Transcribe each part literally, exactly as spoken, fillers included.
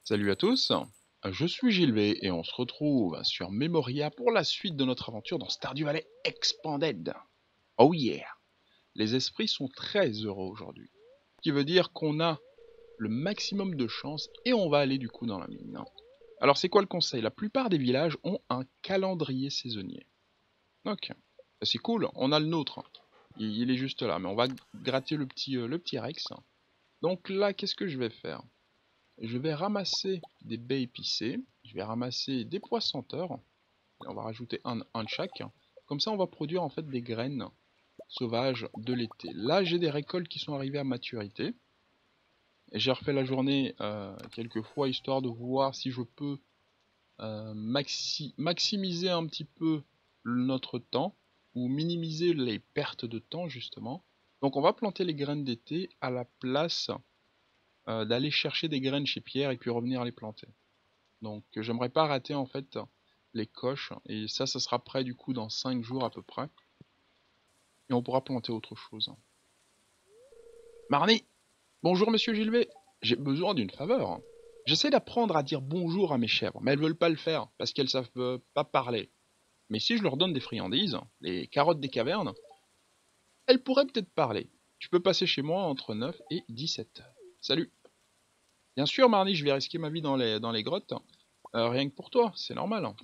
Salut à tous, je suis Gilbert et on se retrouve sur Memoria pour la suite de notre aventure dans Stardew Valley Expanded. Oh yeah! Les esprits sont très heureux aujourd'hui, ce qui veut dire qu'on a le maximum de chance et on va aller du coup dans la mine. Alors c'est quoi le conseil? La plupart des villages ont un calendrier saisonnier. Ok, c'est cool, on a le nôtre, il, il est juste là, mais on va gratter le petit, euh, le petit Rex. Donc là, qu'est-ce que je vais faire? Je vais ramasser des baies épicées, je vais ramasser des pois senteurs, et on va rajouter un, un de chaque. Comme ça, on va produire en fait des graines sauvages de l'été. Là, j'ai des récoltes qui sont arrivées à maturité. J'ai refait la journée euh, quelques fois, histoire de voir si je peux euh, maxi maximiser un petit peu notre temps, ou minimiser les pertes de temps, justement. Donc on va planter les graines d'été à la place euh, d'aller chercher des graines chez Pierre et puis revenir les planter. Donc euh, j'aimerais pas rater en fait les coches. Et ça, ça sera prêt du coup dans cinq jours à peu près. Et on pourra planter autre chose. Marnie! Bonjour monsieur Gilbert! J'ai besoin d'une faveur. J'essaie d'apprendre à dire bonjour à mes chèvres, mais elles veulent pas le faire parce qu'elles savent euh, pas parler. Mais si je leur donne des friandises, les carottes des cavernes, elles pourraient peut-être parler. Tu peux passer chez moi entre neuf et dix-sept heures. Salut! Bien sûr Marnie, je vais risquer ma vie dans les, dans les grottes. Euh, rien que pour toi, c'est normal.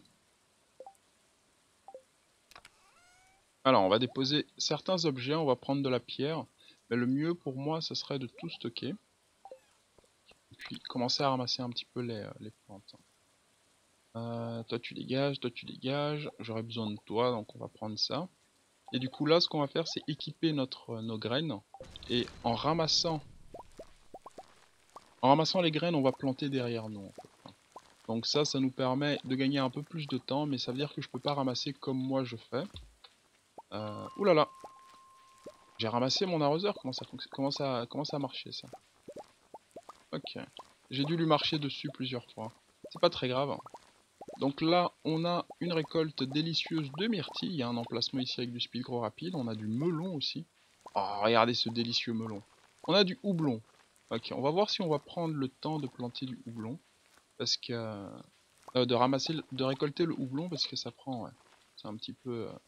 Alors, on va déposer certains objets, on va prendre de la pierre. Mais le mieux pour moi, ce serait de tout stocker. Et puis commencer à ramasser un petit peu les, euh, les plantes. Euh, toi tu dégages, toi tu dégages. J'aurais besoin de toi, donc on va prendre ça. Et du coup là, ce qu'on va faire, c'est équiper notre, euh, nos graines. Et en ramassant, en ramassant les graines, on va planter derrière nous. En fait. Donc ça, ça nous permet de gagner un peu plus de temps. Mais ça veut dire que je peux pas ramasser comme moi je fais. Euh, ouh là là! J'ai ramassé mon arroseur, comment ça, comment ça, comment ça a marché ça? Ok. J'ai dû lui marcher dessus plusieurs fois. C'est pas très grave. Donc là, on a une récolte délicieuse de myrtilles. Il y a un emplacement ici avec du speed grow rapide. On a du melon aussi. Oh, regardez ce délicieux melon. On a du houblon. Ok, on va voir si on va prendre le temps de planter du houblon. Parce que... euh, de ramasser, de récolter le houblon parce que ça prend... Ouais, c'est un petit peu... euh,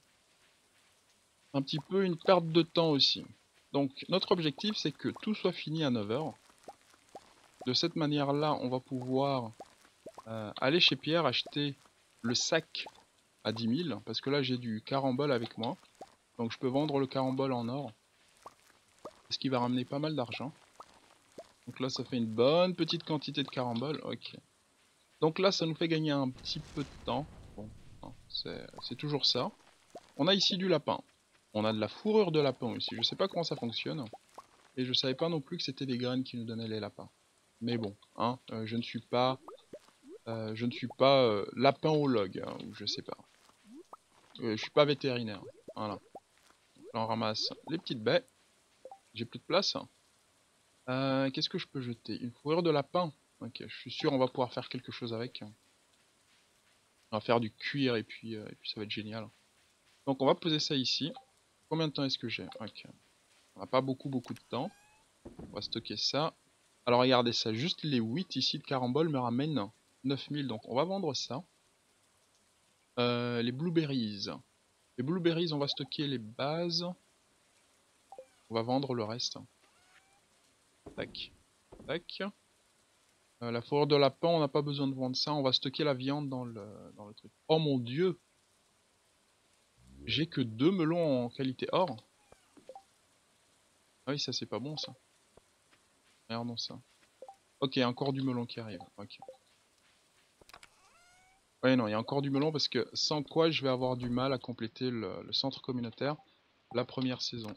un petit peu une perte de temps aussi. Donc notre objectif, c'est que tout soit fini à neuf heures. De cette manière-là, on va pouvoir euh, aller chez Pierre acheter le sac à dix mille. Parce que là, j'ai du carambole avec moi. Donc je peux vendre le carambole en or. Ce qui va ramener pas mal d'argent. Donc là, ça fait une bonne petite quantité de carambole. Ok. Donc là, ça nous fait gagner un petit peu de temps. Bon, c'est toujours ça. On a ici du lapin. On a de la fourrure de lapin aussi. Je sais pas comment ça fonctionne. Et je savais pas non plus que c'était des graines qui nous donnaient les lapins. Mais bon, hein, euh, je ne suis pas... Euh, je ne suis pas euh, lapin-ologue, hein, ou je sais pas. Euh, je suis pas vétérinaire. Voilà. Là, on ramasse les petites baies. J'ai plus de place. Euh, Qu'est-ce que je peux jeter? Une fourrure de lapin. Ok, je suis sûr on va pouvoir faire quelque chose avec. On va faire du cuir et puis, euh, et puis ça va être génial. Donc on va poser ça ici. Combien de temps est-ce que j'ai? Ok. On n'a pas beaucoup beaucoup de temps. On va stocker ça. Alors regardez ça, juste les huit ici de carambole me ramènent neuf mille. Donc on va vendre ça. Euh, les blueberries. Les blueberries, on va stocker les bases. On va vendre le reste. Tac. Tac. Euh, la fourrure de lapin, on n'a pas besoin de vendre ça. On va stocker la viande dans le, dans le truc. Oh mon dieu! J'ai que deux melons en qualité or. Ah oui, ça c'est pas bon ça. Regardons ça. Ok, encore du melon qui arrive. Ok. Ouais, non, il y a encore du melon parce que sans quoi je vais avoir du mal à compléter le, le centre communautaire la première saison.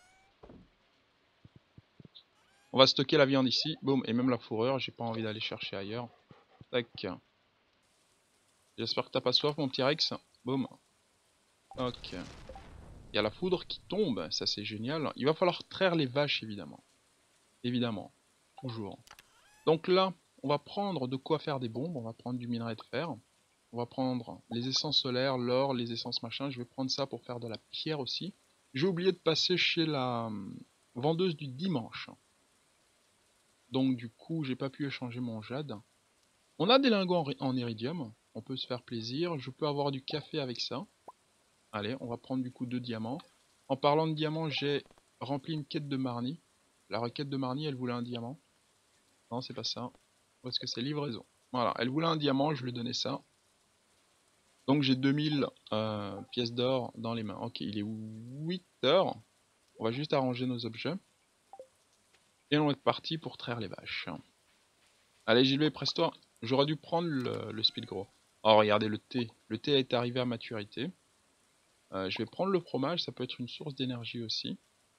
On va stocker la viande ici. Boum, et même la fourrure. J'ai pas envie d'aller chercher ailleurs. Tac. J'espère que t'as pas soif, mon petit Rex. Boum. Ok. Il y a la foudre qui tombe. Ça, c'est génial. Il va falloir traire les vaches, évidemment. Évidemment. Toujours. Donc là, on va prendre de quoi faire des bombes. On va prendre du minerai de fer. On va prendre les essences solaires, l'or, les essences machin. Je vais prendre ça pour faire de la pierre aussi. J'ai oublié de passer chez la hum, vendeuse du dimanche. Donc du coup, j'ai pas pu échanger mon jade. On a des lingots en, en iridium, on peut se faire plaisir. Je peux avoir du café avec ça. Allez, on va prendre du coup deux diamants. En parlant de diamants, j'ai rempli une quête de Marnie. La requête de Marnie, elle voulait un diamant. Non, c'est pas ça. Où est-ce que c'est? Livraison. Voilà, elle voulait un diamant, je lui ai donné ça. Donc j'ai deux mille euh, pièces d'or dans les mains. Ok, il est huit heures. On va juste arranger nos objets. Et on est parti pour traire les vaches. Allez, j'y vais, presse-toi. J'aurais dû prendre le, le speed gros. Oh, regardez le thé. Le thé est arrivé à maturité. Euh, je vais prendre le fromage, ça peut être une source d'énergie aussi.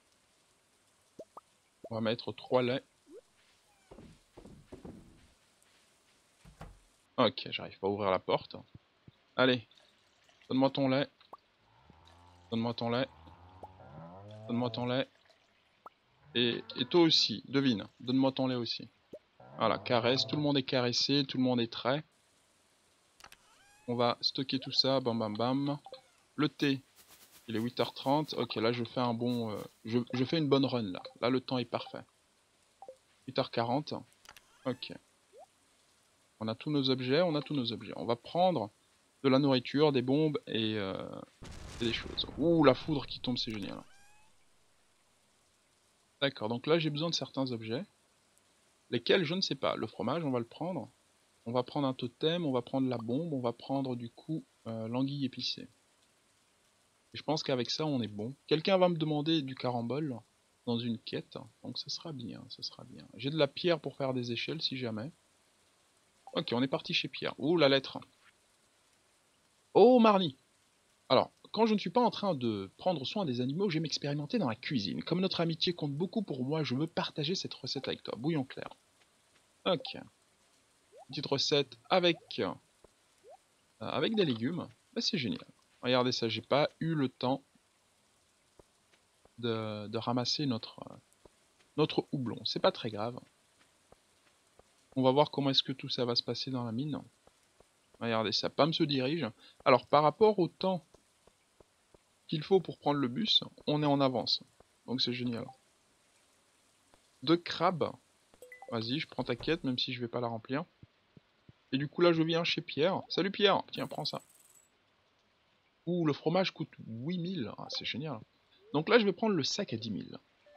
On va mettre trois laits. Ok, j'arrive pas à ouvrir la porte. Allez, donne-moi ton lait. Donne-moi ton lait. Donne-moi ton lait. Et, et toi aussi, devine. Donne-moi ton lait aussi. Voilà, caresse. Tout le monde est caressé, tout le monde est trait. On va stocker tout ça. Bam, bam, bam. Le thé. Il est huit heures trente. Ok, là je fais un bon... Euh, je, je fais une bonne run là. Là le temps est parfait. huit heures quarante. Ok. On a tous nos objets, on a tous nos objets. On va prendre de la nourriture, des bombes et, euh, et des choses. Ouh, la foudre qui tombe, c'est génial. D'accord, donc là j'ai besoin de certains objets. Lesquels, je ne sais pas. Le fromage, on va le prendre. On va prendre un totem, on va prendre la bombe, on va prendre du coup euh, l'anguille épicée. Et je pense qu'avec ça, on est bon. Quelqu'un va me demander du carambole dans une quête, donc ça sera bien, ça sera bien. J'ai de la pierre pour faire des échelles si jamais. Ok, on est parti chez Pierre. Ouh, la lettre. Oh, Marnie. Alors, quand je ne suis pas en train de prendre soin des animaux, j'aime expérimenter dans la cuisine. Comme notre amitié compte beaucoup pour moi, je veux partager cette recette avec toi. Bouillon clair. Ok. Petite recette avec, euh, avec des légumes. Bah, c'est génial. Regardez ça, j'ai pas eu le temps de, de ramasser notre, euh, notre houblon. C'est pas très grave. On va voir comment est-ce que tout ça va se passer dans la mine. Regardez ça, Pam se dirige. Alors, par rapport au temps qu'il faut pour prendre le bus, on est en avance. Donc c'est génial. Deux crabes. Vas-y, je prends ta quête, même si je vais pas la remplir. Et du coup là, je viens chez Pierre. Salut Pierre, tiens, prends ça. Ouh, le fromage coûte huit mille. Ah, c'est génial. Donc là, je vais prendre le sac à dix mille.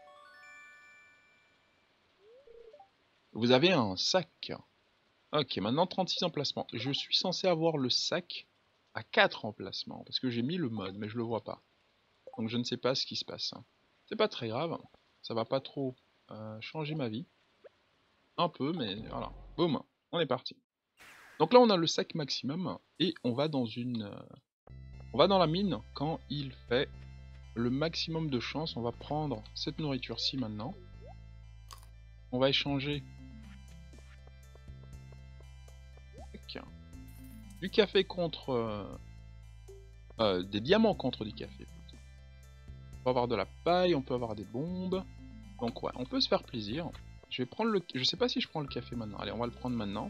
Vous avez un sac. Ok, maintenant trente-six emplacements. Je suis censé avoir le sac à quatre emplacements. Parce que j'ai mis le mode, mais je le vois pas. Donc je ne sais pas ce qui se passe. C'est pas très grave. Ça va pas trop euh, changer ma vie. Un peu, mais voilà. Boum, on est parti. Donc là, on a le sac maximum. Et on va dans une... Euh, on va dans la mine quand il fait le maximum de chance. On va prendre cette nourriture-ci maintenant. On va échanger du café contre... Euh, euh, des diamants contre du café. On peut avoir de la paille, on peut avoir des bombes. Donc ouais, on peut se faire plaisir. Je vais prendre le... Je sais pas si je prends le café maintenant. Allez, on va le prendre maintenant.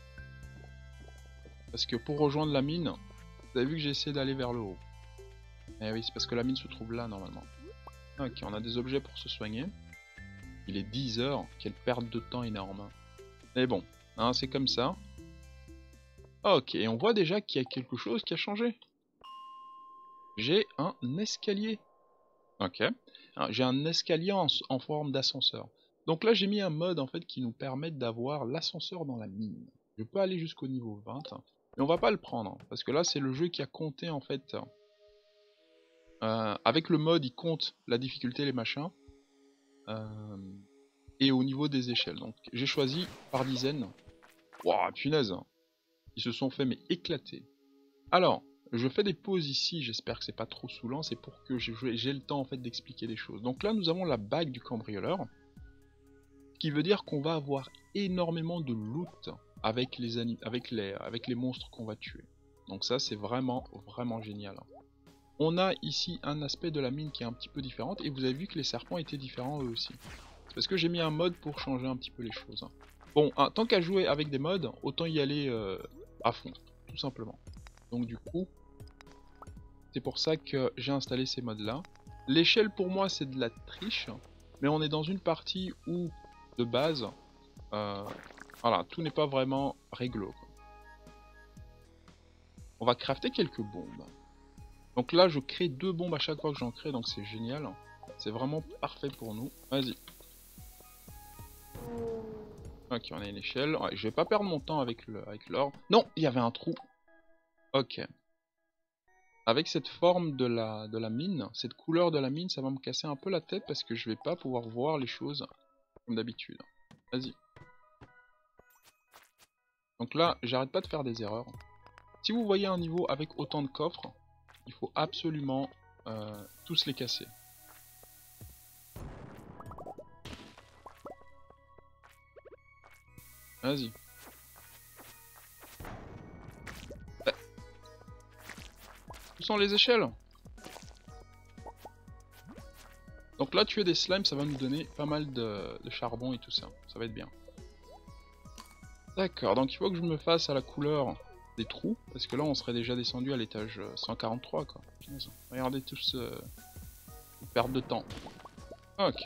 Parce que pour rejoindre la mine, vous avez vu que j'ai essayé d'aller vers le haut. Eh oui, c'est parce que la mine se trouve là normalement. Ok, on a des objets pour se soigner. Il est dix heures, quelle perte de temps énorme. Mais bon, hein, c'est comme ça. Ok, et on voit déjà qu'il y a quelque chose qui a changé. J'ai un escalier. Ok, j'ai un escalier en, en forme d'ascenseur. Donc là j'ai mis un mode en fait qui nous permet d'avoir l'ascenseur dans la mine. Je peux aller jusqu'au niveau vingt, mais on va pas le prendre, parce que là c'est le jeu qui a compté en fait. Euh, avec le mode il compte la difficulté, les machins. Euh, et au niveau des échelles. Donc j'ai choisi par dizaines. Wouah, punaise. Ils se sont fait mais éclater. Alors, je fais des pauses ici, j'espère que c'est pas trop saoulant, c'est pour que j'ai le temps en fait d'expliquer des choses. Donc là nous avons la bague du cambrioleur, ce qui veut dire qu'on va avoir énormément de loot avec les, avec les, avec les monstres qu'on va tuer. Donc ça c'est vraiment vraiment génial. On a ici un aspect de la mine qui est un petit peu différent, et vous avez vu que les serpents étaient différents eux aussi. C'est parce que j'ai mis un mode pour changer un petit peu les choses. Bon, hein, tant qu'à jouer avec des modes, autant y aller euh, à fond, tout simplement. Donc du coup, c'est pour ça que j'ai installé ces modes là. L'échelle pour moi c'est de la triche, mais on est dans une partie où, de base, euh, Voilà, tout n'est pas vraiment réglo, quoi. On va crafter quelques bombes. Donc là, je crée deux bombes à chaque fois que j'en crée, donc c'est génial. C'est vraiment parfait pour nous. Vas-y. Ok, on a une échelle. Ouais, je vais pas perdre mon temps avec le, avec l'or. Non, il y avait un trou. Ok. Avec cette forme de la, de la mine, cette couleur de la mine, ça va me casser un peu la tête parce que je vais pas pouvoir voir les choses comme d'habitude. Vas-y. Donc là, j'arrête pas de faire des erreurs. Si vous voyez un niveau avec autant de coffres, il faut absolument euh, tous les casser. Vas-y. Eh. Où sont les échelles? Donc là, tuer des slimes, ça va nous donner pas mal de, de charbon et tout ça. Ça va être bien. D'accord, donc il faut que je me fasse à la couleur des trous, parce que là on serait déjà descendu à l'étage cent quarante-trois quoi. Regardez tout ce... Euh, perte de temps. Ok.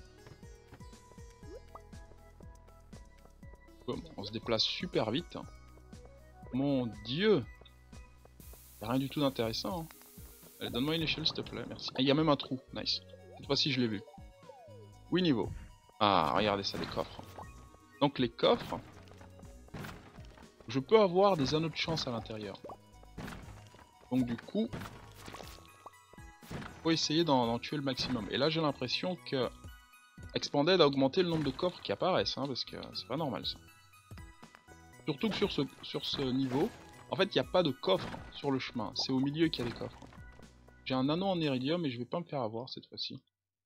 Bon, on se déplace super vite. Mon dieu. Y'a rien du tout d'intéressant. Hein. Allez, donne-moi une échelle s'il te plaît, merci. Il y a même un trou, nice. Cette fois-ci je l'ai vu. huit niveaux. Ah, regardez ça, les coffres. Donc les coffres... Je peux avoir des anneaux de chance à l'intérieur. Donc du coup, faut essayer d'en tuer le maximum. Et là j'ai l'impression que Expanded a augmenté le nombre de coffres qui apparaissent, hein, parce que c'est pas normal ça. Surtout que sur ce, sur ce niveau, en fait il n'y a pas de coffre sur le chemin, c'est au milieu qu'il y a des coffres. J'ai un anneau en iridium et je vais pas me faire avoir cette fois-ci.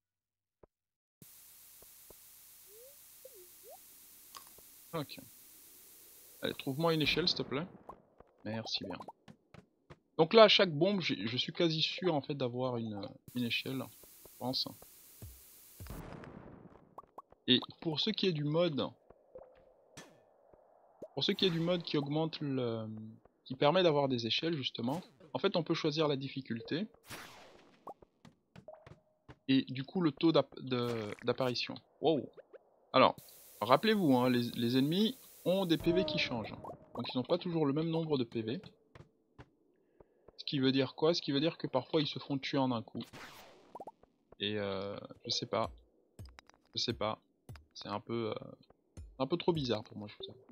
Ok. Allez, trouve-moi une échelle s'il te plaît. Merci bien. Donc là, à chaque bombe, je suis quasi sûr en fait d'avoir une, une échelle, je pense. Et pour ce qui est du mode, pour ce qui est du mode qui augmente le, qui permet d'avoir des échelles justement, en fait on peut choisir la difficulté et du coup le taux d'apparition. Wow. Alors, rappelez-vous, hein, les, les ennemis ont des P V qui changent, donc ils n'ont pas toujours le même nombre de P V. Ce qui veut dire quoi? Ce qui veut dire que parfois ils se font tuer en un coup. Et euh, je sais pas, je sais pas, c'est un peu, euh, un peu trop bizarre pour moi, je vous avoue.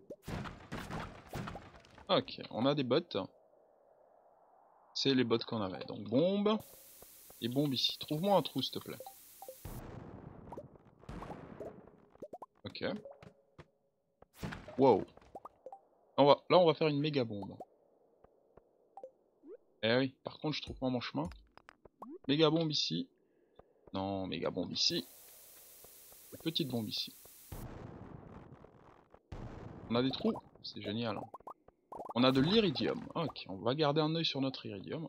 Ok, on a des bots. C'est les bots qu'on avait. Donc bombe. Et bombe ici. Trouve-moi un trou s'il te plaît. Ok. Wow. On va... Là on va faire une méga bombe. Eh oui, par contre je trouve pas mon chemin. Méga bombe ici. Non, méga bombe ici. Et petite bombe ici. On a des trous. C'est génial. Hein. On a de l'iridium. Ok, on va garder un œil sur notre iridium.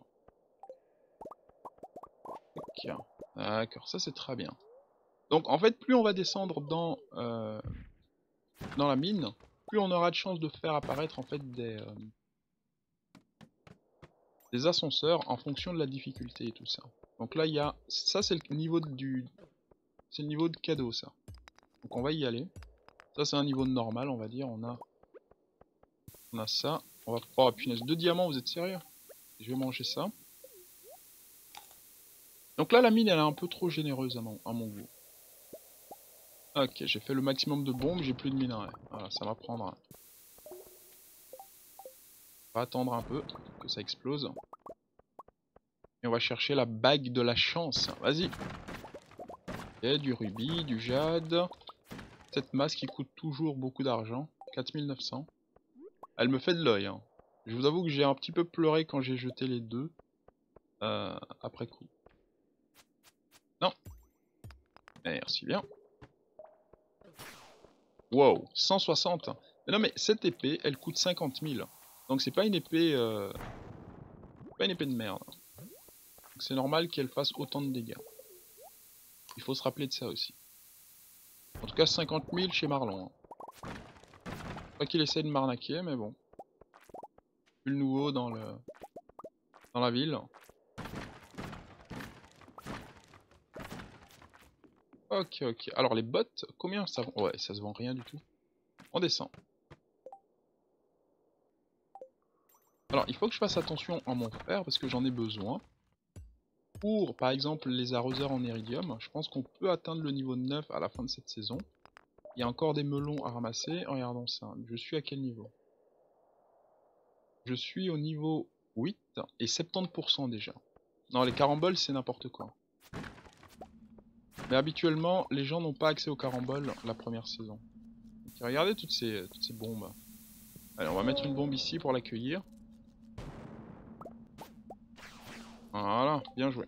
Ok. D'accord, ça c'est très bien. Donc en fait, plus on va descendre dans, euh, dans la mine, plus on aura de chance de faire apparaître en fait des, euh, des ascenseurs en fonction de la difficulté et tout ça. Donc là il y a, ça c'est le niveau du, c'est le niveau de cadeau ça. Donc on va y aller. Ça c'est un niveau normal on va dire. On a, on a ça. On va, oh punaise, deux diamants, vous êtes sérieux? Je vais manger ça. Donc là la mine elle est un peu trop généreuse à mon, à mon goût. Ok, j'ai fait le maximum de bombes, j'ai plus de minerais. Voilà, ça va prendre. On va attendre un peu que ça explose. Et on va chercher la bague de la chance. Vas-y. Ok, du rubis, du jade. Cette masse qui coûte toujours beaucoup d'argent. quatre mille neuf cents. Elle me fait de l'œil. Hein. Je vous avoue que j'ai un petit peu pleuré quand j'ai jeté les deux. Euh, après coup. Non. Merci bien. Wow, cent soixante. Mais non mais cette épée, elle coûte cinquante mille. Donc c'est pas une épée... Euh... pas une épée de merde. C'est normal qu'elle fasse autant de dégâts. Il faut se rappeler de ça aussi. En tout cas cinquante mille chez Marlon. Hein. Pas qu'il essaie de m'arnaquer, mais bon. Plus le nouveau dans le dans la ville. Ok, ok. Alors les bots, combien ça vend? Ouais, ça se vend rien du tout. On descend. Alors, il faut que je fasse attention à mon fer parce que j'en ai besoin. Pour, par exemple, les arroseurs en iridium, je pense qu'on peut atteindre le niveau neuf à la fin de cette saison. Il y a encore des melons à ramasser. Regardons ça. Je suis à quel niveau? Je suis au niveau huit et soixante-dix pour cent déjà. Non, les caramboles, c'est n'importe quoi. Mais habituellement, les gens n'ont pas accès aux caramboles la première saison. Donc, regardez toutes ces, toutes ces bombes. Allez, on va mettre une bombe ici pour l'accueillir. Voilà, bien joué.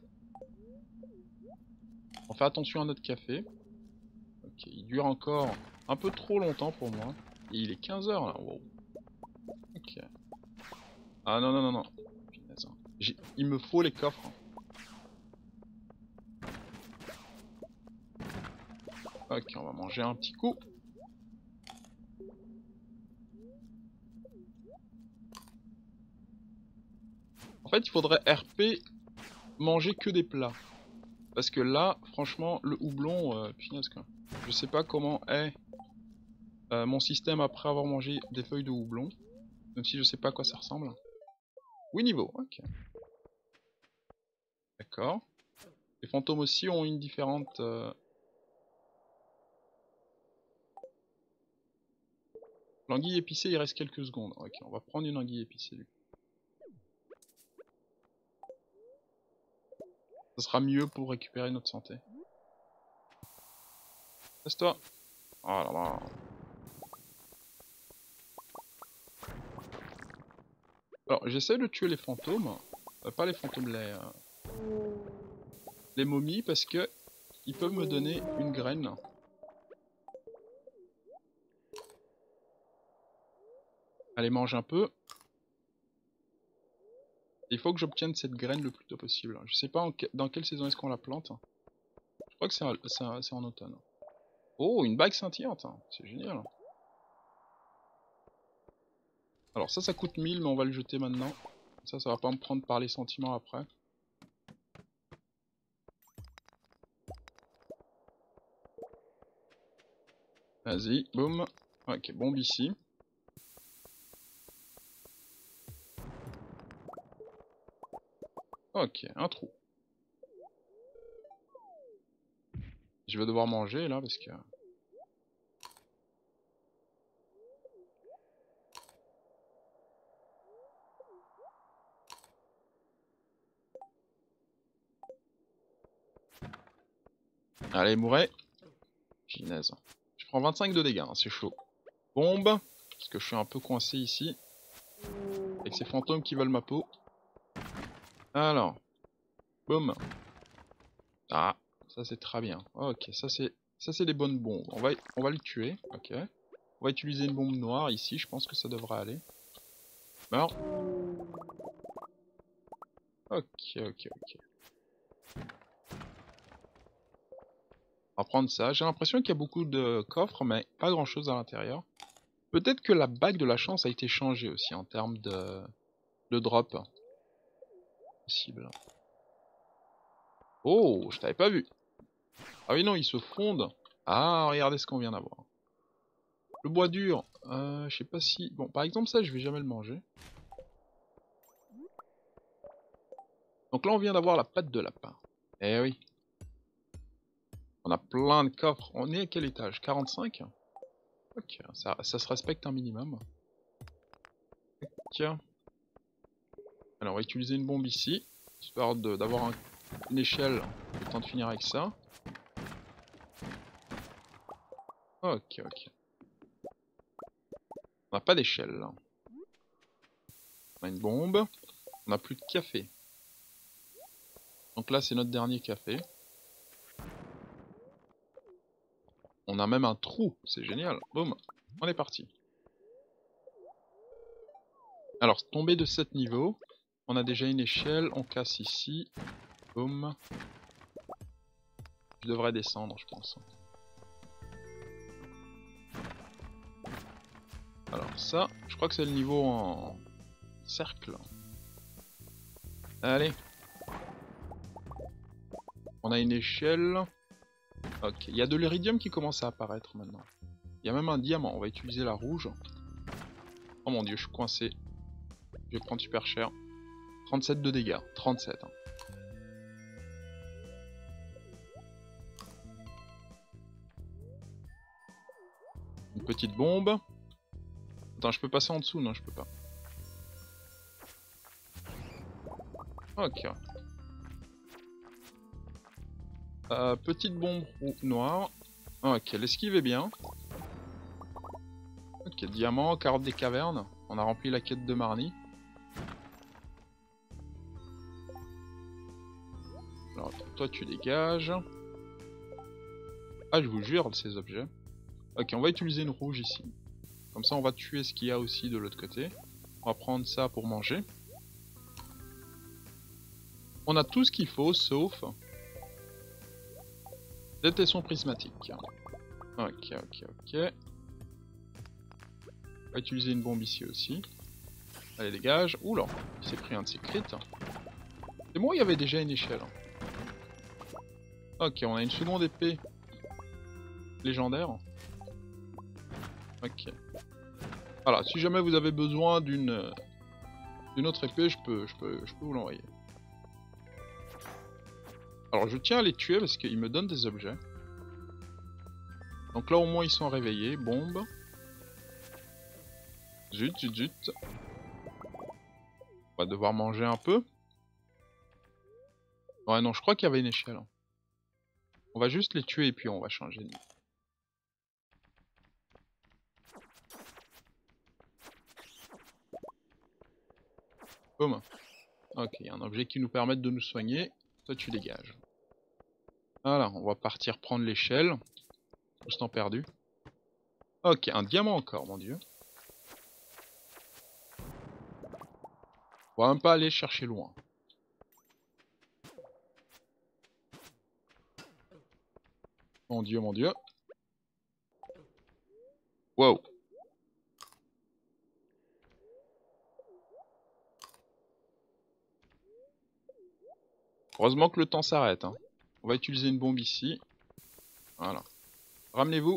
On fait attention à notre café. Ok, il dure encore un peu trop longtemps pour moi. Et il est quinze heures là, wow. Ok. Ah non, non, non, non. Punaise. Il me faut les coffres. Ok, on va manger un petit coup. En fait, il faudrait R P manger que des plats. Parce que là, franchement, le houblon, euh, punaise quoi. Je sais pas comment est euh, mon système après avoir mangé des feuilles de houblon. Même si je sais pas à quoi ça ressemble. Oui, niveau, ok. D'accord. Les fantômes aussi ont une différente... Euh... L'anguille épicée, il reste quelques secondes. Ok, on va prendre une anguille épicée lui. Ça sera mieux pour récupérer notre santé. Laisse-toi. Oh là là. Alors, j'essaie de tuer les fantômes. Euh, pas les fantômes, les... Euh... Les momies, parce que... Ils peuvent me donner une graine. Allez, mange un peu. Il faut que j'obtienne cette graine le plus tôt possible. Je sais pas en que... dans quelle saison est-ce qu'on la plante. Je crois que c'est en... en automne. Oh, une bague scintillante. C'est génial. Alors ça, ça coûte mille, mais on va le jeter maintenant. Ça, ça va pas me prendre par les sentiments après. Vas-y, boum. Ok, bombe ici. Ok, un trou. Je vais devoir manger là parce que... Allez, mourais. Ginaise. Je prends vingt-cinq de dégâts, hein, c'est chaud. Bombe. Parce que je suis un peu coincé ici. Avec ces fantômes qui veulent ma peau. Alors. Boum. Ah, ça c'est très bien. Ok, ça c'est ça c'est des bonnes bombes. On va, on va le tuer. Ok. On va utiliser une bombe noire ici, je pense que ça devrait aller. Meurs. Ok, ok, ok. On va prendre ça. J'ai l'impression qu'il y a beaucoup de coffres, mais pas grand chose à l'intérieur. Peut-être que la bague de la chance a été changée aussi en termes de, de drop. Possible. Oh, je t'avais pas vu. Ah oui, non, ils se fondent. Ah, regardez ce qu'on vient d'avoir. Le bois dur. Euh, je sais pas si... Bon, par exemple, ça, je vais jamais le manger. Donc là, on vient d'avoir la patte de lapin. Eh oui. On a plein de coffres. On est à quel étage? quarante-cinq? Ok, ça, ça se respecte un minimum. Tiens. Alors, on va utiliser une bombe ici. Histoire d'avoir un, une échelle. Le temps de finir avec ça. Ok, ok. On n'a pas d'échelle là. On a une bombe. On n'a plus de café. Donc là, c'est notre dernier café. On a même un trou. C'est génial. Boum. On est parti. Alors, tomber de sept niveaux. On a déjà une échelle. On casse ici. Boum. Je devrais descendre, je pense. Alors ça, je crois que c'est le niveau en cercle. Allez. On a une échelle. Ok, il y a de l'iridium qui commence à apparaître maintenant. Il y a même un diamant, on va utiliser la rouge. Oh mon dieu, je suis coincé. Je vais prendre super cher. trente-sept de dégâts. trente-sept. Hein. Une petite bombe. Attends, je peux passer en dessous? Non, je peux pas. Ok. Euh, petite bombe noire. Ok, l'esquive est bien. Ok, diamant, carotte des cavernes. On a rempli la quête de Marnie. Alors, toi tu dégages. Ah, je vous jure, ces objets. Ok, on va utiliser une rouge ici. Comme ça, on va tuer ce qu'il y a aussi de l'autre côté. On va prendre ça pour manger. On a tout ce qu'il faut, sauf... des tessons prismatiques. Ok, ok, ok. On va utiliser une bombe ici aussi. Allez, dégage. Oula, il s'est pris un de ses crits. Et moi, il y avait déjà une échelle. Ok, on a une seconde épée légendaire. Ok. Voilà, si jamais vous avez besoin d'une d'une autre épée, je peux, je peux, je peux vous l'envoyer. Alors, je tiens à les tuer parce qu'ils me donnent des objets. Donc là, au moins, ils sont réveillés. Bombe. Zut, zut, zut. On va devoir manger un peu. Ouais, non, je crois qu'il y avait une échelle. On va juste les tuer et puis on va changer de niveau. Boum. Ok, il y a un objet qui nous permet de nous soigner. Toi, tu dégages. Voilà, on va partir prendre l'échelle. Juste en perdu. Ok, un diamant encore, mon dieu. On va même pas aller chercher loin. Mon dieu, mon dieu. Wow. Heureusement que le temps s'arrête. Hein. On va utiliser une bombe ici. Voilà. Ramenez-vous.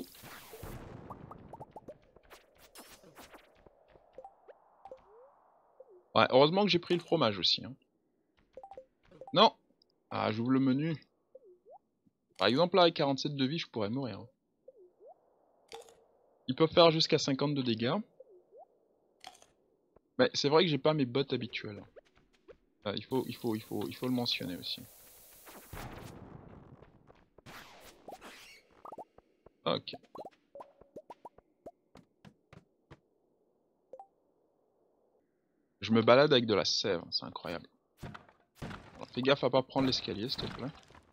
Ouais, heureusement que j'ai pris le fromage aussi. Hein. Non. Ah, j'ouvre le menu. Par exemple, là, avec quarante-sept de vie, je pourrais mourir. Hein. Ils peuvent faire jusqu'à cinquante de dégâts. Mais c'est vrai que j'ai pas mes bottes habituelles. Euh, il faut, il faut, il faut, il faut le mentionner aussi. Ok. Je me balade avec de la sève, c'est incroyable. Alors, fais gaffe à pas prendre l'escalier, s'il te plaît.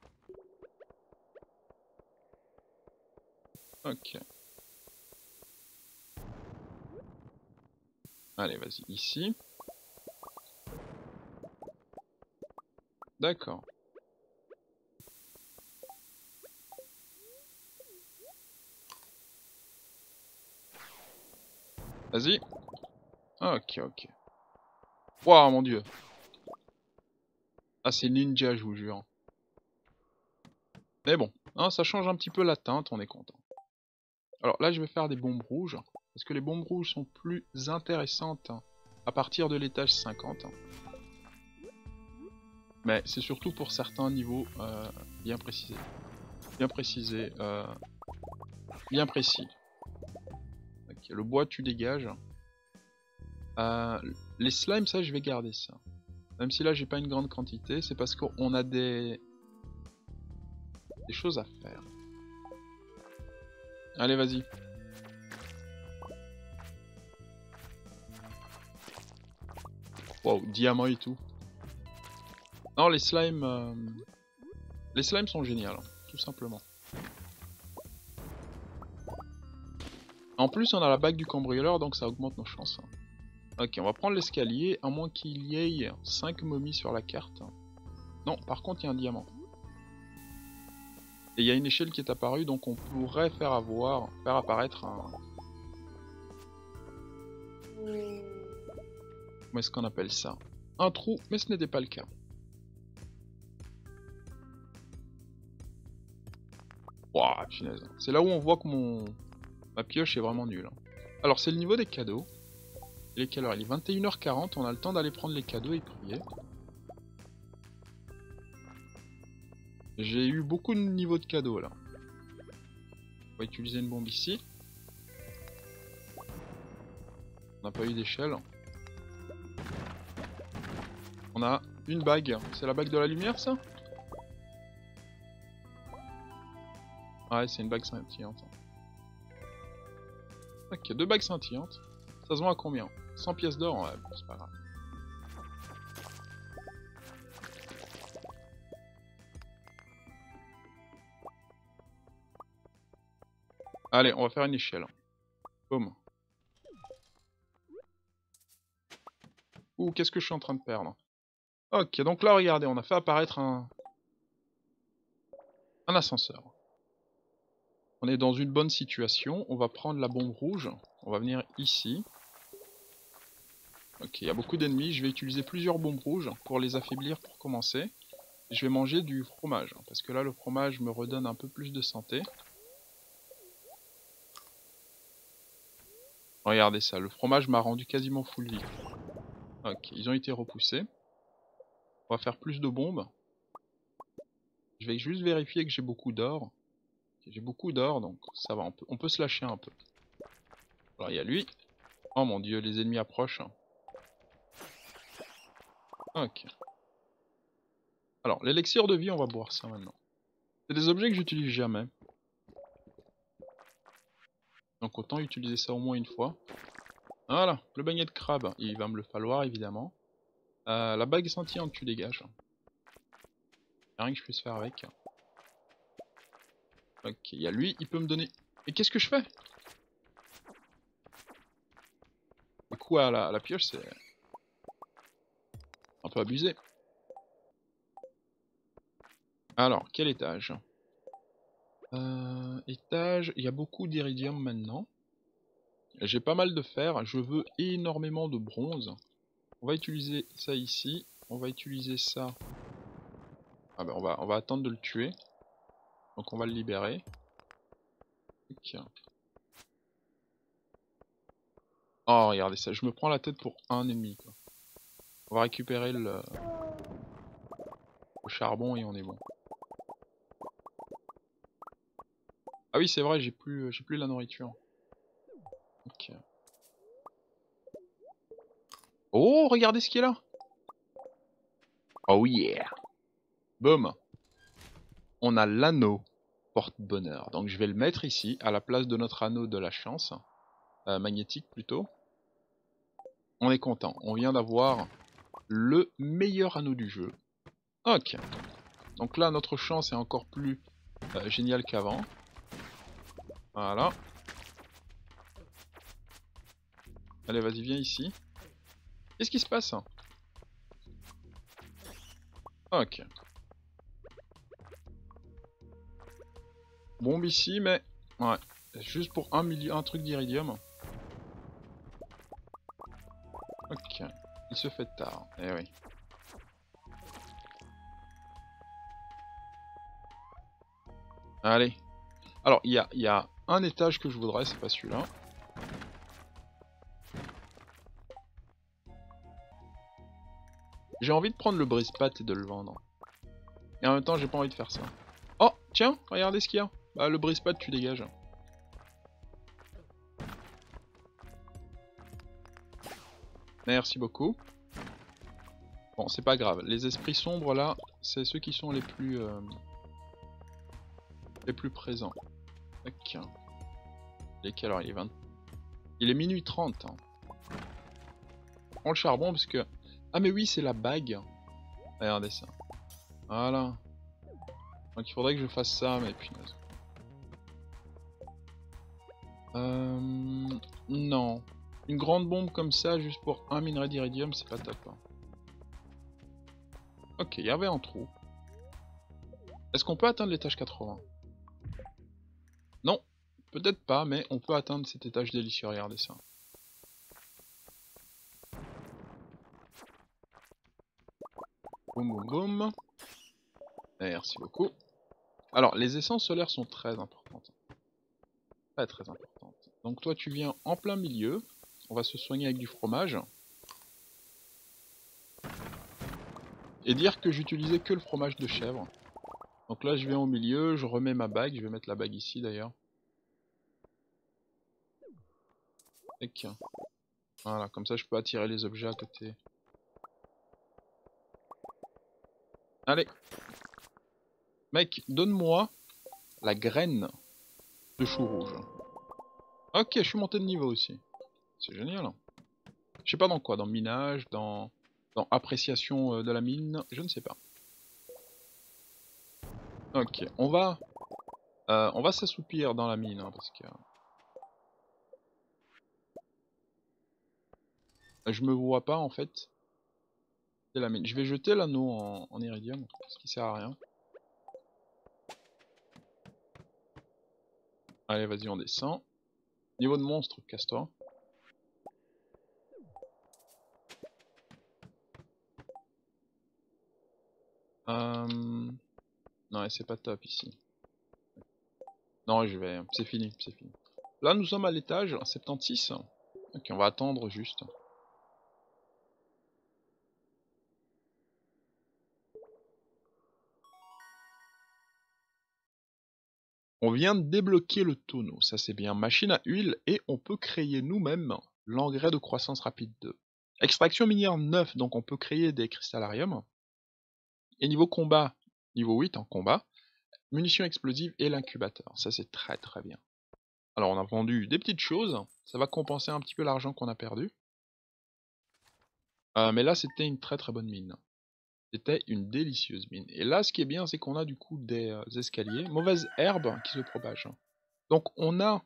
Ok. Allez, vas-y, ici. D'accord. Vas-y. Ok, ok. Waouh, mon dieu. Ah, c'est ninja, je vous jure. Mais bon, hein, ça change un petit peu la teinte, on est content. Alors là, je vais faire des bombes rouges. Parce que les bombes rouges sont plus intéressantes à partir de l'étage cinquante. Mais c'est surtout pour certains niveaux euh, bien précisés. Bien précisés. Euh, bien précis. Ok, le bois, tu dégages. Euh, les slimes, ça, je vais garder ça. Même si là, j'ai pas une grande quantité, c'est parce qu'on a des... des choses à faire. Allez, vas-y. Wow, diamant et tout. Non, les slimes... Euh... Les slimes sont géniaux, tout simplement. En plus, on a la bague du cambrioleur, donc ça augmente nos chances. Ok, on va prendre l'escalier, à moins qu'il y ait cinq momies sur la carte. Non, par contre, il y a un diamant. Et il y a une échelle qui est apparue, donc on pourrait faire avoir, faire apparaître un... Comment est-ce qu'on appelle ça? Un trou, mais ce n'était pas le cas. Wouah, punaise. C'est là où on voit que mon... ma pioche est vraiment nulle. Alors, c'est le niveau des cadeaux. Il est quelle heure? Il est vingt et une heures quarante, on a le temps d'aller prendre les cadeaux et prier. J'ai eu beaucoup de niveaux de cadeaux là. On va utiliser une bombe ici. On n'a pas eu d'échelle. On a une bague. C'est la bague de la lumière ça? Ouais, c'est une bague scintillante. Ok, deux bagues scintillantes. Ça se vend à combien? cent pièces d'or? Ouais, bon, c'est pas grave. Allez, on va faire une échelle. Boum. Ouh, qu'est-ce que je suis en train de perdre? Ok, donc là, regardez, on a fait apparaître un... un ascenseur. On est dans une bonne situation. On va prendre la bombe rouge. On va venir ici. Ok, il y a beaucoup d'ennemis. Je vais utiliser plusieurs bombes rouges pour les affaiblir pour commencer. Je vais manger du fromage. Parce que là, le fromage me redonne un peu plus de santé. Regardez ça. Le fromage m'a rendu quasiment full vie. Ok, ils ont été repoussés. On va faire plus de bombes. Je vais juste vérifier que j'ai beaucoup d'or. J'ai beaucoup d'or, donc ça va, on peut, on peut se lâcher un peu. Alors il y a lui. Oh mon dieu, les ennemis approchent. Ok. Alors, l'élixir de vie, on va boire ça maintenant. C'est des objets que j'utilise jamais. Donc autant utiliser ça au moins une fois. Voilà, le beignet de crabe, il va me le falloir évidemment. Euh, la bague scintillante, tu dégages. Y'a rien que je puisse faire avec. Ok, il y a lui, il peut me donner... Et qu'est-ce que je fais? Le coup à la, à la pioche, c'est... un peu abusé. Alors, quel étage? euh, Étage, il y a beaucoup d'iridium maintenant. J'ai pas mal de fer, je veux énormément de bronze. On va utiliser ça ici, on va utiliser ça. Ah ben on va, on va attendre de le tuer. Donc on va le libérer. Okay. Oh regardez ça, je me prends la tête pour un ennemi quoi. On va récupérer le, le charbon et on est bon. Ah oui c'est vrai, j'ai plus, j'ai plus la nourriture. Ok. Oh regardez ce qui est là. Oh yeah. Boum. On a l'anneau porte-bonheur. Donc je vais le mettre ici, à la place de notre anneau de la chance. Euh, magnétique plutôt. On est content, on vient d'avoir le meilleur anneau du jeu. Ok. Donc là notre chance est encore plus euh, géniale qu'avant. Voilà. Allez vas-y viens ici. Qu'est-ce qui se passe? Ok. Bombe ici mais... Ouais. Juste pour un, million, un truc d'iridium. Ok. Il se fait tard. Eh oui. Allez. Alors, il y a, y a un étage que je voudrais, c'est pas celui-là. J'ai envie de prendre le brise-patte et de le vendre. Et en même temps, j'ai pas envie de faire ça. Oh, tiens, regardez ce qu'il y a. Bah, le brise-patte, tu dégages. Merci beaucoup. Bon, c'est pas grave. Les esprits sombres, là, c'est ceux qui sont les plus... Euh, les plus présents. Ok. Il est quelle heure? Il est vingt... Il est minuit trente. Hein. On prend le charbon parce que... Ah mais oui, c'est la bague. Regardez ça. Voilà. Donc il faudrait que je fasse ça, mais punaise. Euh... Non. Une grande bombe comme ça, juste pour un minerai d'iridium, c'est pas top. Hein. Ok, il y avait un trou. Est-ce qu'on peut atteindre l'étage quatre-vingts? Non, peut-être pas, mais on peut atteindre cet étage délicieux, regardez ça. Boum boum boum. Merci beaucoup. Alors, les essences solaires sont très importantes. Très très importantes. Donc toi tu viens en plein milieu. on va se soigner avec du fromage. Et dire que j'utilisais que le fromage de chèvre. Donc là je viens au milieu, je remets ma bague, je vais mettre la bague ici d'ailleurs. Voilà, comme ça je peux attirer les objets à côté. Allez. Mec, donne-moi la graine de chou rouge. Ok, je suis monté de niveau aussi. C'est génial. Je sais pas dans quoi, dans minage, dans, dans appréciation de la mine, je ne sais pas. Ok, on va, euh, on va s'assoupir dans la mine, hein, parce que... Je me vois pas en fait. C'est la mine. Je vais jeter l'anneau en, en iridium, ce qui sert à rien. Allez, vas-y, on descend. Niveau de monstre, casse-toi. Euh... Non, c'est pas top ici. Non, je vais... C'est fini, c'est fini. Là, nous sommes à l'étage soixante-seize. Ok, on va attendre juste. On vient de débloquer le tonneau, ça c'est bien. Machine à huile et on peut créer nous-mêmes l'engrais de croissance rapide deux. Extraction minière neuf, donc on peut créer des cristallariums. Et niveau combat, niveau huit en combat, munitions explosives et l'incubateur. Ça c'est très très bien. Alors on a vendu des petites choses, ça va compenser un petit peu l'argent qu'on a perdu. Euh, mais là c'était une très très bonne mine. C'était une délicieuse mine. Et là ce qui est bien c'est qu'on a du coup des euh, escaliers, mauvaises herbes qui se propagent. Donc on a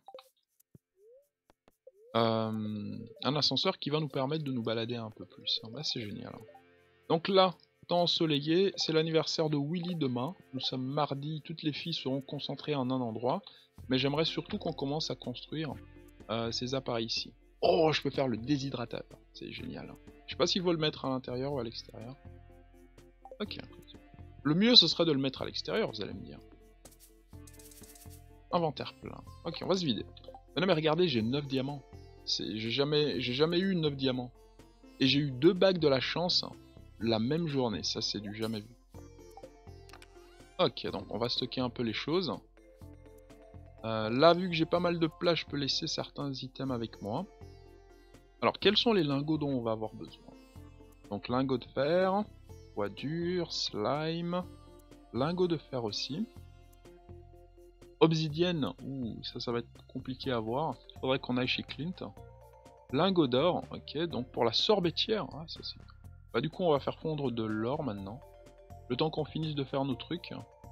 euh, un ascenseur qui va nous permettre de nous balader un peu plus. Bah, c'est génial. Donc là, temps ensoleillé, c'est l'anniversaire de Willy demain. Nous sommes mardi, toutes les filles seront concentrées en un endroit. Mais j'aimerais surtout qu'on commence à construire euh, ces appareils ici. Oh, je peux faire le déshydratateur. C'est génial. Je sais pas s'il faut le mettre à l'intérieur ou à l'extérieur. Ok. Le mieux, ce serait de le mettre à l'extérieur, vous allez me dire. Inventaire plein. Ok, on va se vider. Mais non, mais regardez, j'ai neuf diamants. J'ai jamais, j'ai jamais eu neuf diamants. Et j'ai eu deux bagues de la chance la même journée. Ça, c'est du jamais vu. Ok, donc on va stocker un peu les choses. Euh, là, vu que j'ai pas mal de place, je peux laisser certains items avec moi. Alors, quels sont les lingots dont on va avoir besoin? Donc, lingots de fer, bois dur, slime, lingots de fer aussi. Obsidienne, ouh, ça, ça va être compliqué à voir. Il faudrait qu'on aille chez Clint. Lingots d'or, ok, donc pour la sorbetière, ah, ça c'est... Bah du coup on va faire fondre de l'or maintenant. Le temps qu'on finisse de faire nos trucs.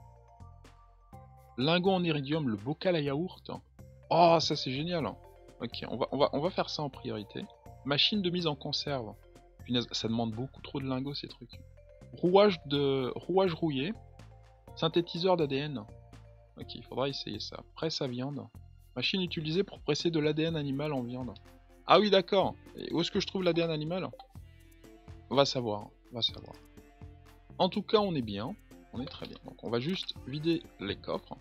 Lingot en iridium, le bocal à yaourt. Oh, ça c'est génial. Ok, on va, on, va, on va faire ça en priorité. Machine de mise en conserve. Punaise, ça demande beaucoup trop de lingots ces trucs. Rouage de rouage rouillé. Synthétiseur d'A D N. Ok, il faudra essayer ça. Presse à viande. Machine utilisée pour presser de l'A D N animal en viande. Ah oui, d'accord. Et où est-ce que je trouve l'A D N animal? On va savoir, on va savoir. En tout cas, on est bien. On est très bien. Donc on va juste vider les coffres.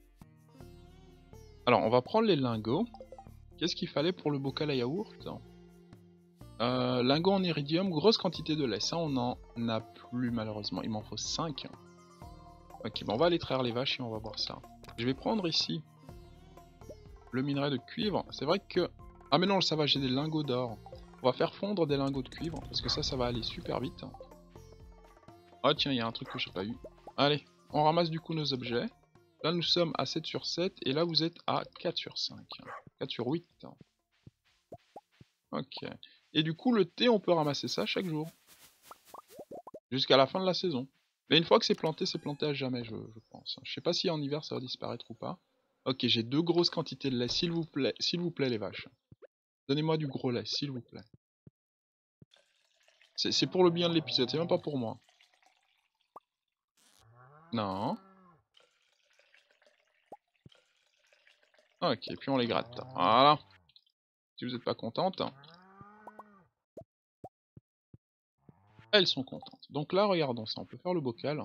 Alors, on va prendre les lingots. Qu'est-ce qu'il fallait pour le bocal à yaourt? euh, Lingots en iridium, grosse quantité de lait. Ça, on n'en a plus malheureusement. Il m'en faut cinq. Ok, bon, on va aller traire les vaches et on va voir ça. Je vais prendre ici le minerai de cuivre. C'est vrai que... Ah mais non, ça va, j'ai des lingots d'or. On va faire fondre des lingots de cuivre, parce que ça, ça va aller super vite. Ah tiens, il y a un truc que j'ai pas eu. Allez, on ramasse du coup nos objets. Là, nous sommes à sept sur sept, et là, vous êtes à quatre sur cinq. quatre sur huit. Ok. Et du coup, le thé, on peut ramasser ça chaque jour. Jusqu'à la fin de la saison. Mais une fois que c'est planté, c'est planté à jamais, je, je pense. Je sais pas si en hiver, ça va disparaître ou pas. Ok, j'ai deux grosses quantités de lait, s'il vous plaît, s'il vous plaît, les vaches. Donnez-moi du gros lait, s'il vous plaît. C'est pour le bien de l'épisode, c'est même pas pour moi. Non. Ok, puis on les gratte. Voilà. Si vous n'êtes pas contente. Elles sont contentes. Donc là, regardons ça. On peut faire le bocal.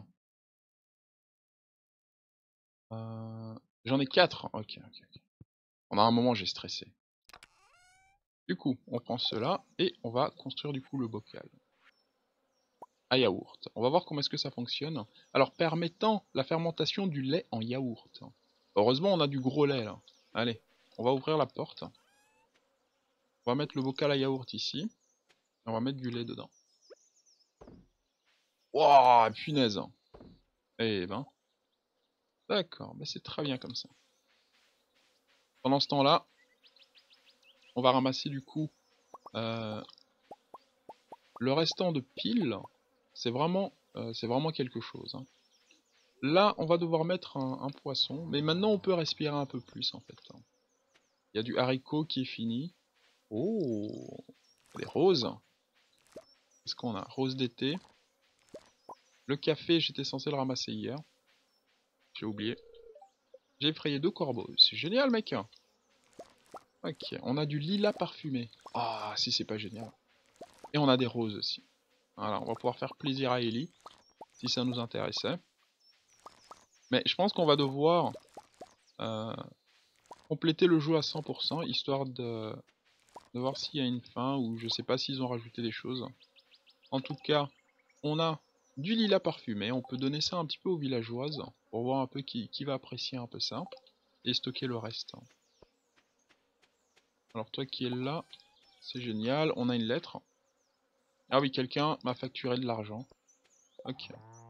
Euh... J'en ai quatre. Ok, ok, ok. Pendant un moment, j'ai stressé. Du coup, on prend cela et on va construire du coup le bocal à yaourt. On va voir comment est-ce que ça fonctionne. Alors, permettant la fermentation du lait en yaourt. Heureusement, on a du gros lait là. Allez, on va ouvrir la porte. On va mettre le bocal à yaourt ici. Et on va mettre du lait dedans. Wouah, punaise. Eh ben, d'accord, ben c'est très bien comme ça. Pendant ce temps-là, on va ramasser du coup euh, le restant de piles. C'est vraiment, euh, c'est vraiment quelque chose. Hein. Là, on va devoir mettre un, un poisson, mais maintenant on peut respirer un peu plus en fait. Il y a du haricot qui est fini. Oh, des roses. Qu'est-ce qu'on a? Rose d'été. Le café, j'étais censé le ramasser hier. J'ai oublié. J'ai effrayé deux corbeaux. C'est génial, mec. Ok, on a du lilas parfumé. Ah, si c'est pas génial. Et on a des roses aussi. Voilà, on va pouvoir faire plaisir à Ellie, si ça nous intéressait. Mais je pense qu'on va devoir euh, compléter le jeu à cent pour cent, histoire de, de voir s'il y a une fin, ou je sais pas s'ils ont rajouté des choses. En tout cas, on a du lilas parfumé, on peut donner ça un petit peu aux villageoises, pour voir un peu qui, qui va apprécier un peu ça, et stocker le reste. Alors toi qui es là, c'est génial, on a une lettre. Ah oui, quelqu'un m'a facturé de l'argent. Ok.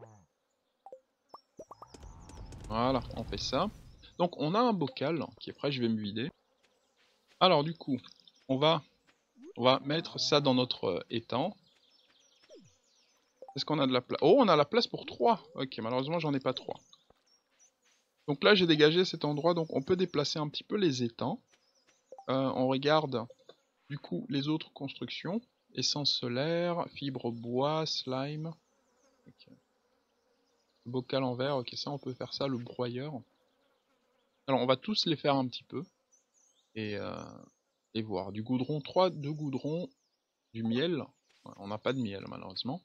Voilà, on fait ça. Donc on a un bocal qui est prêt, je vais me vider. Alors du coup, on va, on va mettre ça dans notre euh, étang. Est-ce qu'on a de la place? Oh, on a la place pour trois. Ok, malheureusement j'en ai pas trois. Donc là j'ai dégagé cet endroit, donc on peut déplacer un petit peu les étangs. Euh, on regarde du coup les autres constructions. Essence solaire, fibre bois, slime. Okay. Bocal en verre, ok ça on peut faire ça, le broyeur. Alors on va tous les faire un petit peu. Et, euh, et voir. Du goudron, trois, deux goudrons, du miel. Ouais, on n'a pas de miel malheureusement.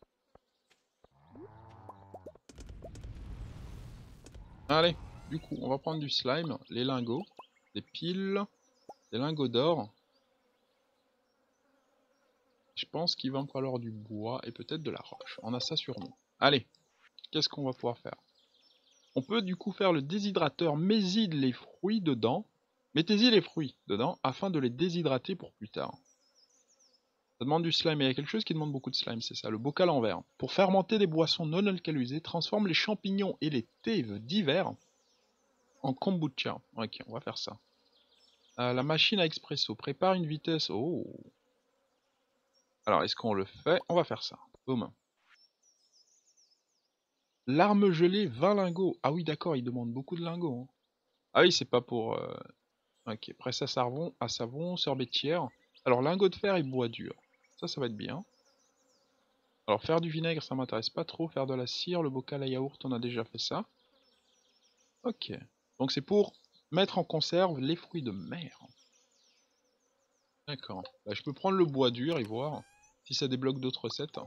Allez, du coup on va prendre du slime, les lingots, des piles, des lingots d'or. Je pense qu'il va me falloir du bois et peut-être de la roche. On a ça sur nous. Allez, qu'est-ce qu'on va pouvoir faire? On peut du coup faire le déshydrateur, mets-y les fruits dedans. Mettez-y les fruits dedans afin de les déshydrater pour plus tard. Ça demande du slime, et il y a quelque chose qui demande beaucoup de slime, c'est ça, le bocal en verre. Pour fermenter des boissons non alcoolisées, transforme les champignons et les thés d'hiver en kombucha. Ok, on va faire ça. Euh, la machine à expresso, prépare une vitesse... Oh. Alors, est-ce qu'on le fait? On va faire ça. Boum. L'arme gelée, vingt lingots. Ah oui, d'accord, il demande beaucoup de lingots. Hein. Ah oui, c'est pas pour... Euh... Ok, presse à savon, à savon, sorbetière. Alors, lingot de fer et bois dur. Ça, ça va être bien. Alors, faire du vinaigre, ça m'intéresse pas trop. Faire de la cire, le bocal à yaourt, on a déjà fait ça. Ok. Donc, c'est pour mettre en conserve les fruits de mer. D'accord. Bah, je peux prendre le bois dur et voir si ça débloque d'autres recettes.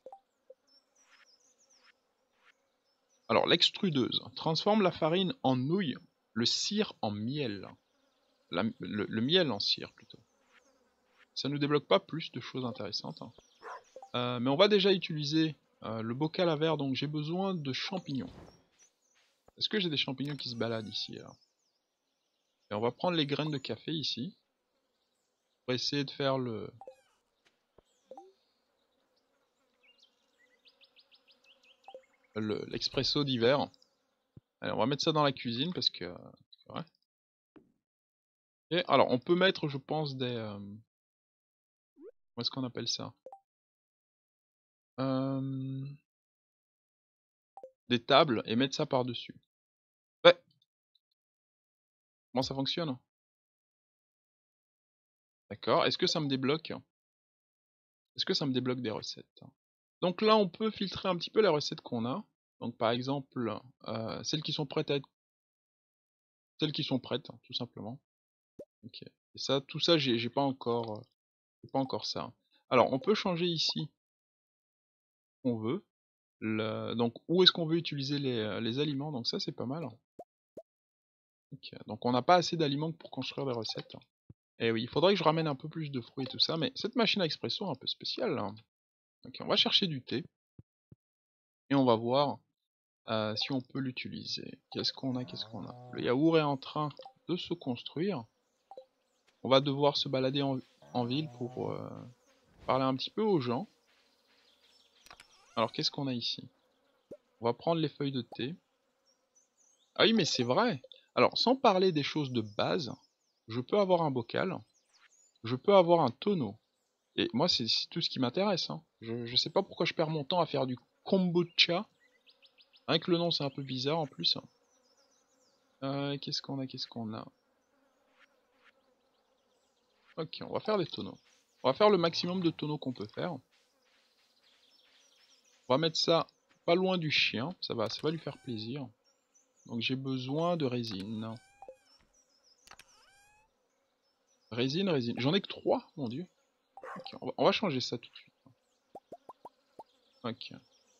Alors, l'extrudeuse transforme la farine en nouilles, le cire en miel. La- le, le miel en cire, plutôt. Ça ne nous débloque pas plus de choses intéressantes. Hein. Euh, mais on va déjà utiliser euh, le bocal à verre, donc j'ai besoin de champignons. Est-ce que j'ai des champignons qui se baladent ici là? Et on va prendre les graines de café ici, pour essayer de faire le... le- l'expresso d'hiver. Allez, on va mettre ça dans la cuisine, parce que... Ouais. Et alors, on peut mettre, je pense, des... Euh... Comment est-ce qu'on appelle ça? Euh... Des tables, et mettre ça par-dessus. Ouais. Comment ça fonctionne? D'accord. Est-ce que ça me débloque? Est-ce que ça me débloque des recettes? Donc là, on peut filtrer un petit peu les recettes qu'on a. Donc par exemple, euh, celles qui sont prêtes à être... Celles qui sont prêtes, hein, tout simplement. Ok. Et ça, tout ça, j'ai j'ai pas encore... euh, j'ai pas encore ça. Alors, on peut changer ici, on veut. Le... Donc, où est-ce qu'on veut utiliser les, euh, les aliments? Donc ça, c'est pas mal. Ok. Donc on n'a pas assez d'aliments pour construire des recettes. Et oui, il faudrait que je ramène un peu plus de fruits et tout ça, mais cette machine à expresso est un peu spéciale, là. Ok, on va chercher du thé. Et on va voir euh, si on peut l'utiliser. Qu'est-ce qu'on a, qu'est-ce qu'on a? Le yaourt est en train de se construire. On va devoir se balader en, en ville pour euh, parler un petit peu aux gens. Alors, qu'est-ce qu'on a ici? On va prendre les feuilles de thé. Ah oui, mais c'est vrai. Alors, sans parler des choses de base, je peux avoir un bocal, je peux avoir un tonneau. Et moi, c'est tout ce qui m'intéresse. Hein. Je, je sais pas pourquoi je perds mon temps à faire du kombucha. Avec le nom, c'est un peu bizarre en plus. Euh, qu'est-ce qu'on a, qu'est-ce qu'on a? Ok, on va faire des tonneaux. On va faire le maximum de tonneaux qu'on peut faire. On va mettre ça pas loin du chien, ça va, ça va lui faire plaisir. Donc j'ai besoin de résine. Résine, résine. J'en ai que trois, mon dieu. Okay, on, va, on va changer ça tout de suite. Ok.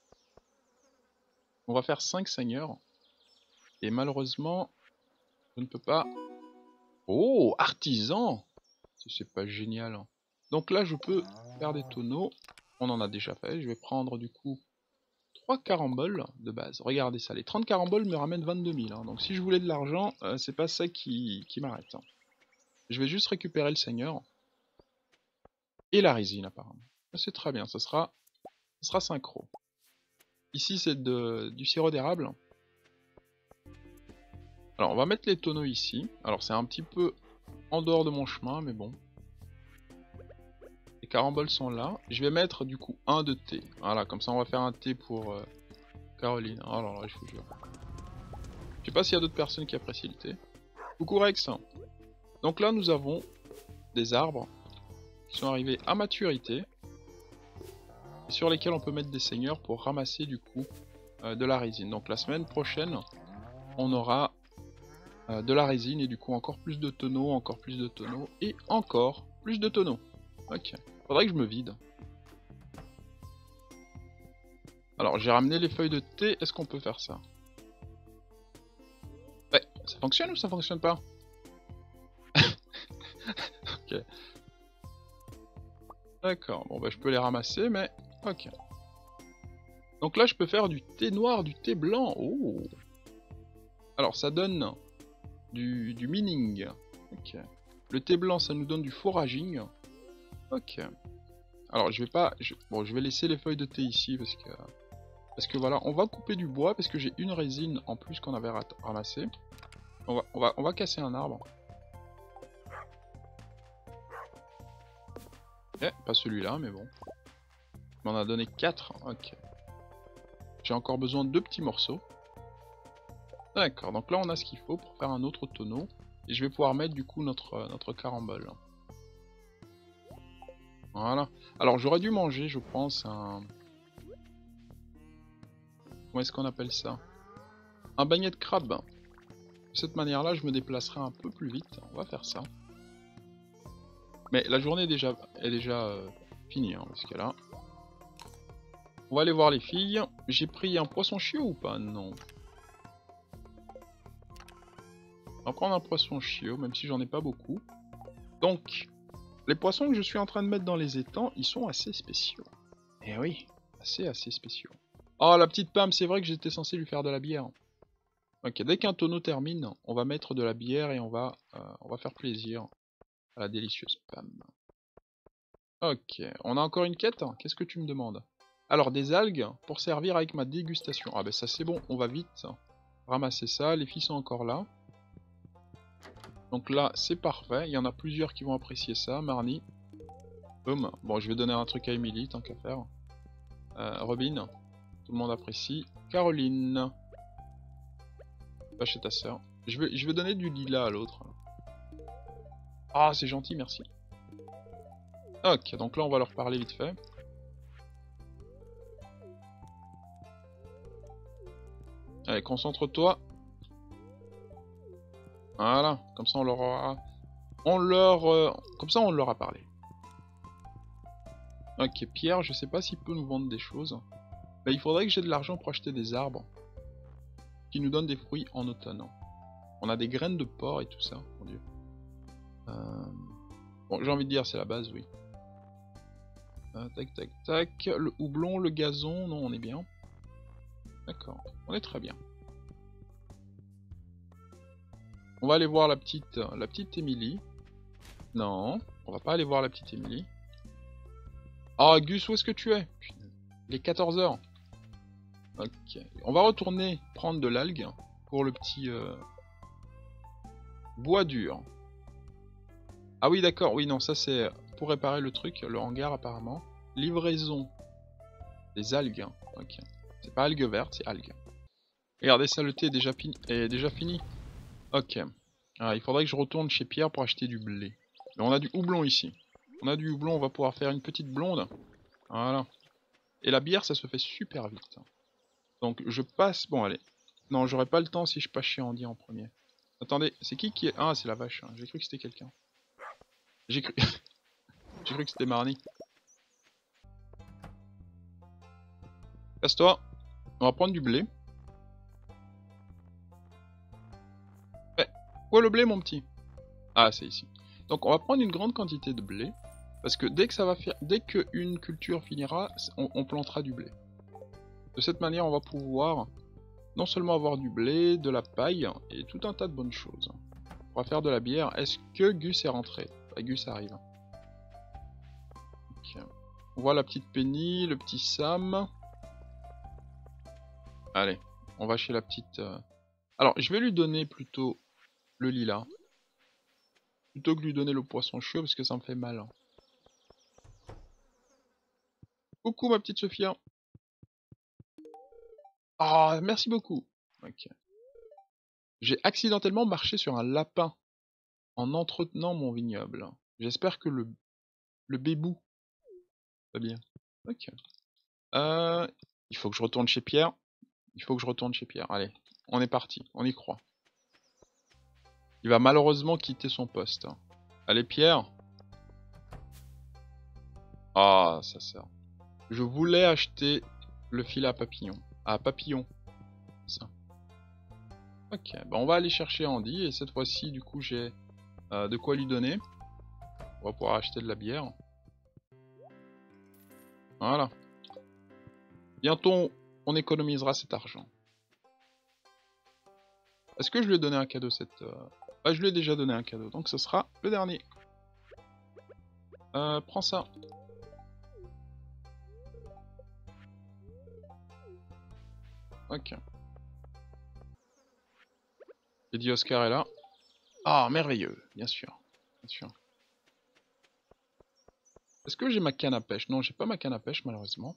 On va faire cinq seigneurs. Et malheureusement, je ne peux pas... Oh, artisan! C'est pas génial. Hein. Donc là, je peux faire des tonneaux. On en a déjà fait. Je vais prendre du coup trois caramboles de base. Regardez ça. Les trente caramboles me ramènent vingt-deux mille. Hein. Donc si je voulais de l'argent, euh, c'est pas ça qui, qui m'arrête. Hein. Je vais juste récupérer le seigneur. Et la résine apparemment. C'est très bien. Ça sera, ça sera synchro. Ici, c'est du sirop d'érable. Alors, on va mettre les tonneaux ici. Alors, c'est un petit peu en dehors de mon chemin, mais bon. Les caramboles sont là. Je vais mettre du coup un de thé. Voilà, comme ça on va faire un thé pour euh, Caroline. Oh là là, je vous jure. Je sais pas s'il y a d'autres personnes qui apprécient le thé. Coucou Rex. Donc là nous avons des arbres qui sont arrivés à maturité. Et sur lesquels on peut mettre des seigneurs pour ramasser du coup euh, de la résine. Donc la semaine prochaine on aura euh, de la résine et du coup encore plus de tonneaux, encore plus de tonneaux et encore plus de tonneaux. Ok. Faudrait que je me vide. Alors, j'ai ramené les feuilles de thé. Est-ce qu'on peut faire ça? Ouais, ça fonctionne ou ça fonctionne pas? Ok. D'accord, bon bah je peux les ramasser, mais... Ok. Donc là, je peux faire du thé noir, du thé blanc. Oh. Alors, ça donne du, du mining. Ok. Le thé blanc, ça nous donne du foraging. Ok. Alors, je vais pas... Je... Bon, je vais laisser les feuilles de thé ici, parce que... Parce que voilà, on va couper du bois, parce que j'ai une résine en plus qu'on avait ramassé. On va, on, va, on va casser un arbre. Eh, pas celui-là, mais bon. On en a donné quatre. Ok. J'ai encore besoin de deux petits morceaux. D'accord, donc là on a ce qu'il faut pour faire un autre tonneau. Et je vais pouvoir mettre du coup notre, notre carambole. Voilà. Alors j'aurais dû manger, je pense, un... Comment est-ce qu'on appelle ça? Un beignet de crabe. De cette manière-là, je me déplacerai un peu plus vite. On va faire ça. Mais la journée est déjà, est déjà euh, finie, hein, parce que là... On va aller voir les filles. J'ai pris un poisson chiot ou pas? Non. On va prendre un poisson chiot, même si j'en ai pas beaucoup. Donc, les poissons que je suis en train de mettre dans les étangs, ils sont assez spéciaux. Eh oui, assez assez spéciaux. Oh, la petite Pam, c'est vrai que j'étais censé lui faire de la bière. Ok, dès qu'un tonneau termine, on va mettre de la bière et on va, euh, on va faire plaisir à la délicieuse Pam. Ok, on a encore une quête? Qu'est-ce que tu me demandes? Alors, des algues pour servir avec ma dégustation. Ah ben ça c'est bon, on va vite ramasser ça. Les filles sont encore là. Donc là, c'est parfait. Il y en a plusieurs qui vont apprécier ça. Marnie. Boum. Bon, je vais donner un truc à Emily, tant qu'à faire. Euh, Robin. Tout le monde apprécie. Caroline. Va chez ta soeur. Je vais, je vais donner du lilas à l'autre. Ah, c'est gentil, merci. Ok, donc là, on va leur parler vite fait. Allez, concentre-toi. Voilà, comme ça on leur aura... On leur... Euh... Comme ça on leur a parlé. Ok, Pierre, je sais pas s'il peut nous vendre des choses. Mais il faudrait que j'ai de l'argent pour acheter des arbres. Qui nous donnent des fruits en automne. On a des graines de porc et tout ça, mon dieu. Euh... Bon, j'ai envie de dire, c'est la base, oui. Euh, tac, tac, tac. Le houblon, le gazon, non, on est bien. D'accord, on est très bien. On va aller voir la petite, la petite Émilie. Non, on va pas aller voir la petite Émilie. Ah, Gus, où est-ce que tu es? Il est quatorze heures. Ok. On va retourner prendre de l'algue pour le petit euh... bois dur. Ah oui, d'accord. Oui, non, ça c'est pour réparer le truc, le hangar apparemment. Livraison des algues. Ok. C'est pas algues vertes, c'est algues. Regardez ça, le thé est déjà, fini. est déjà fini. Ok. Ah, il faudrait que je retourne chez Pierre pour acheter du blé. Mais on a du houblon ici. On a du houblon, on va pouvoir faire une petite blonde. Voilà. Et la bière, ça se fait super vite. Donc je passe... Bon, allez. Non, j'aurais pas le temps si je passe chez Andy en premier. Attendez, c'est qui qui est... Ah, c'est la vache. J'ai cru que c'était quelqu'un. J'ai cru... J'ai cru que c'était Marnie. Casse-toi. On va prendre du blé. Ouais. Où est le blé, mon petit? Ah, c'est ici. Donc on va prendre une grande quantité de blé. Parce que dès que ça va faire... Dès qu'une culture finira, on, on plantera du blé. De cette manière, on va pouvoir non seulement avoir du blé, de la paille et tout un tas de bonnes choses. On va faire de la bière. Est-ce que Gus est rentré? Bah, Gus arrive. Okay. On voit la petite Penny, le petit Sam. Allez, on va chez la petite... Euh... Alors, je vais lui donner plutôt le lilas. Plutôt que lui donner le poisson chaud parce que ça me fait mal. Coucou ma petite Sophia. Ah, merci beaucoup. Ok. J'ai accidentellement marché sur un lapin en entretenant mon vignoble. J'espère que le, le bébou va bien. Ok. Euh, il faut que je retourne chez Pierre. Il faut que je retourne chez Pierre. Allez, on est parti. On y croit. Il va malheureusement quitter son poste. Allez Pierre. Ah, ça sert. Je voulais acheter le filet à papillon. À papillon. Ça. Ok, bah on va aller chercher Andy. Et cette fois-ci, du coup, j'ai euh, de quoi lui donner. On va pouvoir acheter de la bière. Voilà. Bientôt, on économisera cet argent. Est-ce que je lui ai donné un cadeau cette... Euh... Ah, je lui ai déjà donné un cadeau. Donc ce sera le dernier. Euh, prends ça. Ok. Lady Oscar est là. Ah, merveilleux, bien sûr. Bien sûr. Est-ce que j'ai ma canne à pêche? Non, j'ai pas ma canne à pêche, malheureusement.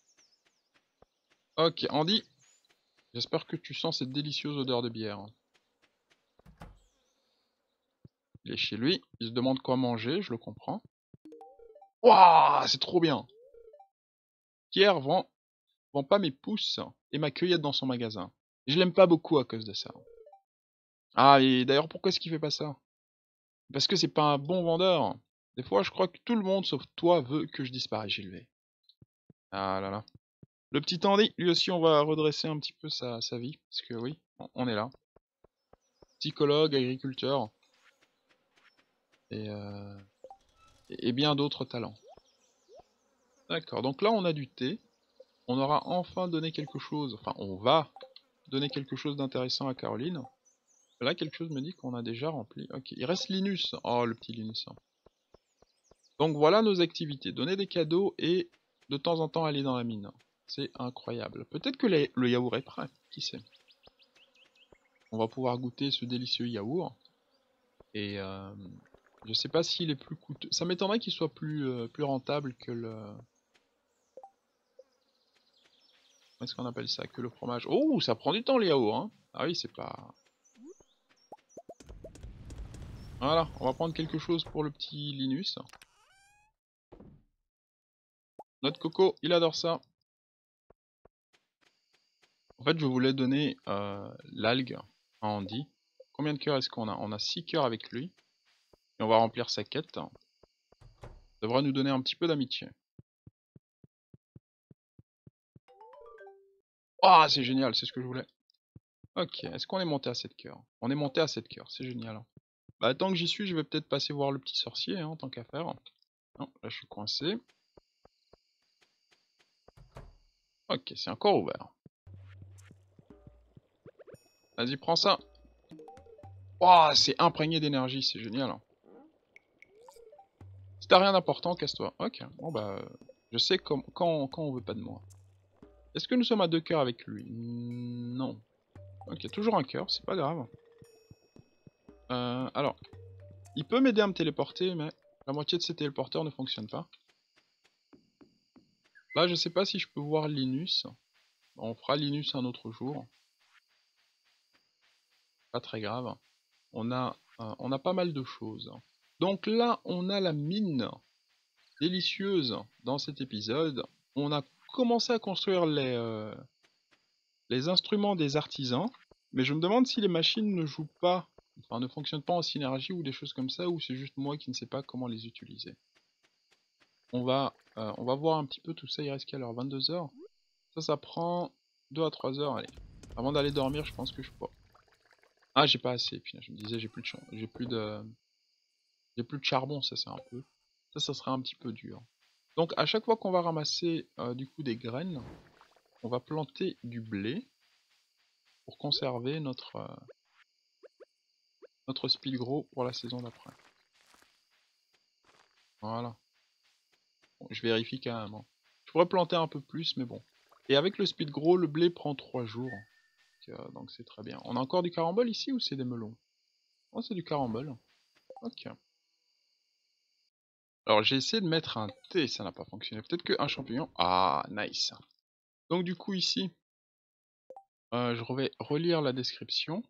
Ok, Andy. J'espère que tu sens cette délicieuse odeur de bière. Il est chez lui. Il se demande quoi manger, je le comprends. Waouh, c'est trop bien. Pierre vend, vend pas mes pousses et ma cueillette dans son magasin. Je l'aime pas beaucoup à cause de ça. Ah, et d'ailleurs, pourquoi est-ce qu'il fait pas ça? Parce que c'est pas un bon vendeur. Des fois, je crois que tout le monde, sauf toi, veut que je disparaisse, Gilles. Ah là là. Le petit Andy, lui aussi, on va redresser un petit peu sa, sa vie. Parce que oui, on est là. Psychologue, agriculteur. Et, euh, et bien d'autres talents. D'accord, donc là, on a du thé. On aura enfin donné quelque chose. Enfin, on va donner quelque chose d'intéressant à Caroline. Là, quelque chose me dit qu'on a déjà rempli. Ok, il reste Linus. Oh, le petit Linus. Donc voilà nos activités. Donner des cadeaux et de temps en temps aller dans la mine. C'est incroyable. Peut-être que les- le yaourt est prêt. Qui sait? On va pouvoir goûter ce délicieux yaourt. Et euh, je sais pas s'il est plus coûteux. Ça m'étonnerait qu'il soit plus, euh, plus rentable que le... Comment est-ce qu'on appelle ça? Que le fromage. Oh, ça prend du temps le yaourt, hein. Ah oui, c'est pas... Voilà, on va prendre quelque chose pour le petit Linus. Notre coco, il adore ça. En fait, je voulais donner euh, l'algue à Andy. Combien de cœurs est-ce qu'on a? On a six cœurs avec lui. Et on va remplir sa quête. Ça devrait nous donner un petit peu d'amitié. Ah, c'est génial, c'est ce que je voulais. Ok, est-ce qu'on est monté à sept cœurs? On est monté à sept cœurs, c'est génial. Bah tant que j'y suis, je vais peut-être passer voir le petit sorcier, hein, tant qu'à faire. Non, là je suis coincé. Ok, c'est encore ouvert. Vas-y, prends ça. Oh, c'est imprégné d'énergie, c'est génial. Si t'as rien d'important, casse-toi. Ok, bon bah, euh, je sais quand, quand, quand on veut pas de moi. Est-ce que nous sommes à deux cœurs avec lui? Non. Ok, toujours un cœur, c'est pas grave. Euh, alors, il peut m'aider à me téléporter, mais la moitié de ses téléporteurs ne fonctionnent pas. Là, je sais pas si je peux voir Linus. On fera Linus un autre jour. Pas très grave. On a, euh, on a pas mal de choses. Donc là, on a la mine délicieuse dans cet épisode. On a commencé à construire les, euh, les instruments des artisans. Mais je me demande si les machines ne jouent pas, enfin ne fonctionnent pas en synergie ou des choses comme ça, ou c'est juste moi qui ne sais pas comment les utiliser. On va, euh, on va voir un petit peu tout ça. Il reste quelle heure? vingt-deux heures. Ça, ça prend deux à trois heures. Allez. Avant d'aller dormir, je pense que je peux. Ah, j'ai pas assez. Puis je me disais, j'ai plus de ch... j'ai plus de, j'ai plus de charbon. Ça, c'est un peu. Ça, ça serait un petit peu dur. Donc, à chaque fois qu'on va ramasser euh, du coup des graines, on va planter du blé pour conserver notre euh, notre speed gros pour la saison d'après. Voilà. Bon, je vérifie quand même, hein. Je pourrais planter un peu plus, mais bon. Et avec le speed gros, le blé prend trois jours. Donc c'est très bien. On a encore du carambole ici ou c'est des melons? Oh, c'est du carambole. Ok. Alors j'ai essayé de mettre un thé, ça n'a pas fonctionné. Peut-être qu'un champignon. Ah, nice. Donc du coup ici, euh, je vais relire la description.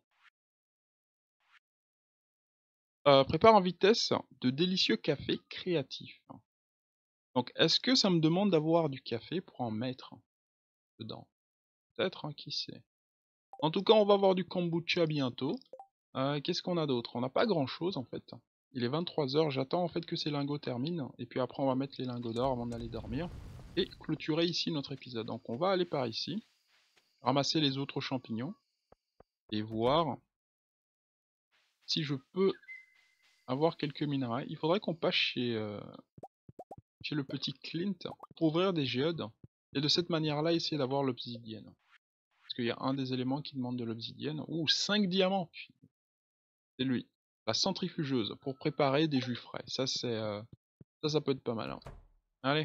Euh, prépare en vitesse de délicieux cafés créatifs. Donc est-ce que ça me demande d'avoir du café pour en mettre dedans? Peut-être, hein, qui sait. En tout cas, on va avoir du kombucha bientôt. Euh, Qu'est-ce qu'on a d'autre? On n'a pas grand-chose en fait. Il est vingt-trois heures, j'attends en fait que ces lingots terminent. Et puis après, on va mettre les lingots d'or avant d'aller dormir. Et clôturer ici notre épisode. Donc on va aller par ici, ramasser les autres champignons. Et voir si je peux avoir quelques minerais. Il faudrait qu'on passe chez, euh, chez le petit Clint pour ouvrir des géodes. Et de cette manière-là, essayer d'avoir l'obsidienne. Parce qu'il y a un des éléments qui demande de l'obsidienne. Ouh, cinq diamants! C'est lui. La centrifugeuse pour préparer des jus frais. Ça, c'est, euh, ça, ça peut être pas mal, hein. Allez.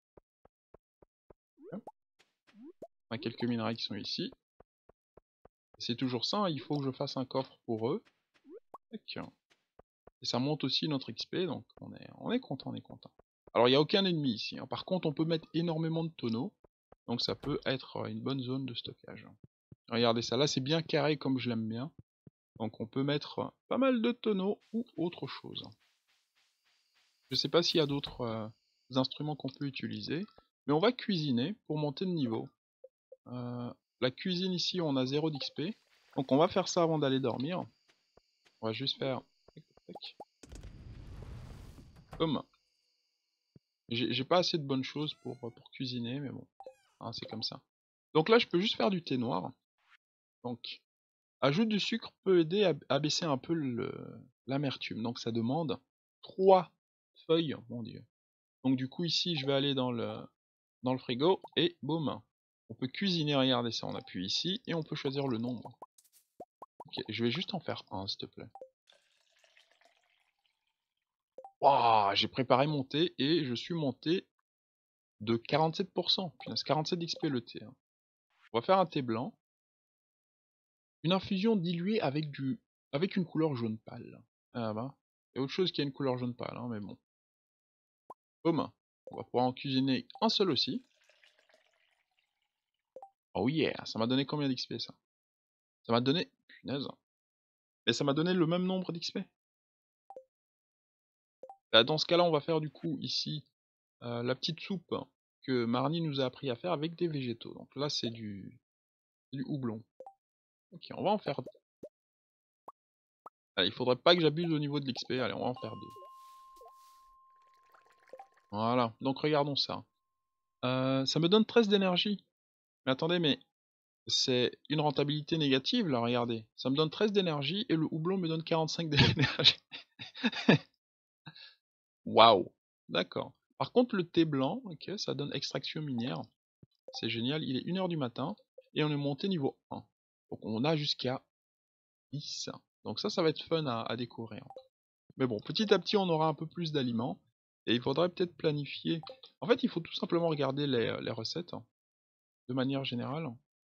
On a quelques minerais qui sont ici. C'est toujours ça, hein, il faut que je fasse un coffre pour eux. Tac. Et ça monte aussi notre X P, donc on est, on est content, on est content. Alors il n'y a aucun ennemi ici, hein. Par contre on peut mettre énormément de tonneaux, donc ça peut être une bonne zone de stockage. Regardez ça, là c'est bien carré comme je l'aime bien. Donc on peut mettre pas mal de tonneaux ou autre chose. Je sais pas s'il y a d'autres euh, instruments qu'on peut utiliser, mais on va cuisiner pour monter de niveau. Euh, la cuisine ici on a zéro d'X P, donc on va faire ça avant d'aller dormir. On va juste faire... Comme... J'ai pas assez de bonnes choses pour, pour cuisiner, mais bon, hein, c'est comme ça. Donc là je peux juste faire du thé noir. Donc, ajoute du sucre peut aider à, à baisser un peu l'amertume. Donc ça demande trois feuilles, mon dieu. Donc du coup ici je vais aller dans le, dans le frigo et boum. On peut cuisiner, regardez ça, on appuie ici et on peut choisir le nombre. Ok, je vais juste en faire un s'il te plaît. Waouh, j'ai préparé mon thé et je suis monté de quarante-sept pour cent. Punaise, quarante-sept d'X P le thé, hein. On va faire un thé blanc. Une infusion diluée avec du, avec une couleur jaune pâle. Ah bah, il y a autre chose qui a une couleur jaune pâle, hein, mais bon. Boum. On va pouvoir en cuisiner un seul aussi. Oh yeah, ça m'a donné combien d'X P ça? Ça m'a donné... Punaise. Mais ça m'a donné le même nombre d'X P. Bah, dans ce cas-là, on va faire du coup ici euh, la petite soupe que Marnie nous a appris à faire avec des végétaux. Donc là, c'est du... du houblon. Ok, on va en faire deux. Allez, il faudrait pas que j'abuse au niveau de l'X P. Allez, on va en faire deux. Voilà, donc regardons ça. Euh, ça me donne treize d'énergie. Mais attendez, mais C'est une rentabilité négative, là, regardez. Ça me donne treize d'énergie et le houblon me donne quarante-cinq d'énergie. Waouh! D'accord. Par contre, le thé blanc, ok, ça donne extraction minière. C'est génial. Il est une heure du matin et on est monté niveau un. Donc on a jusqu'à dix. Donc ça, ça va être fun à, à découvrir. Mais bon, petit à petit, on aura un peu plus d'aliments. Et il faudrait peut-être planifier. En fait, il faut tout simplement regarder les, les recettes, de manière générale.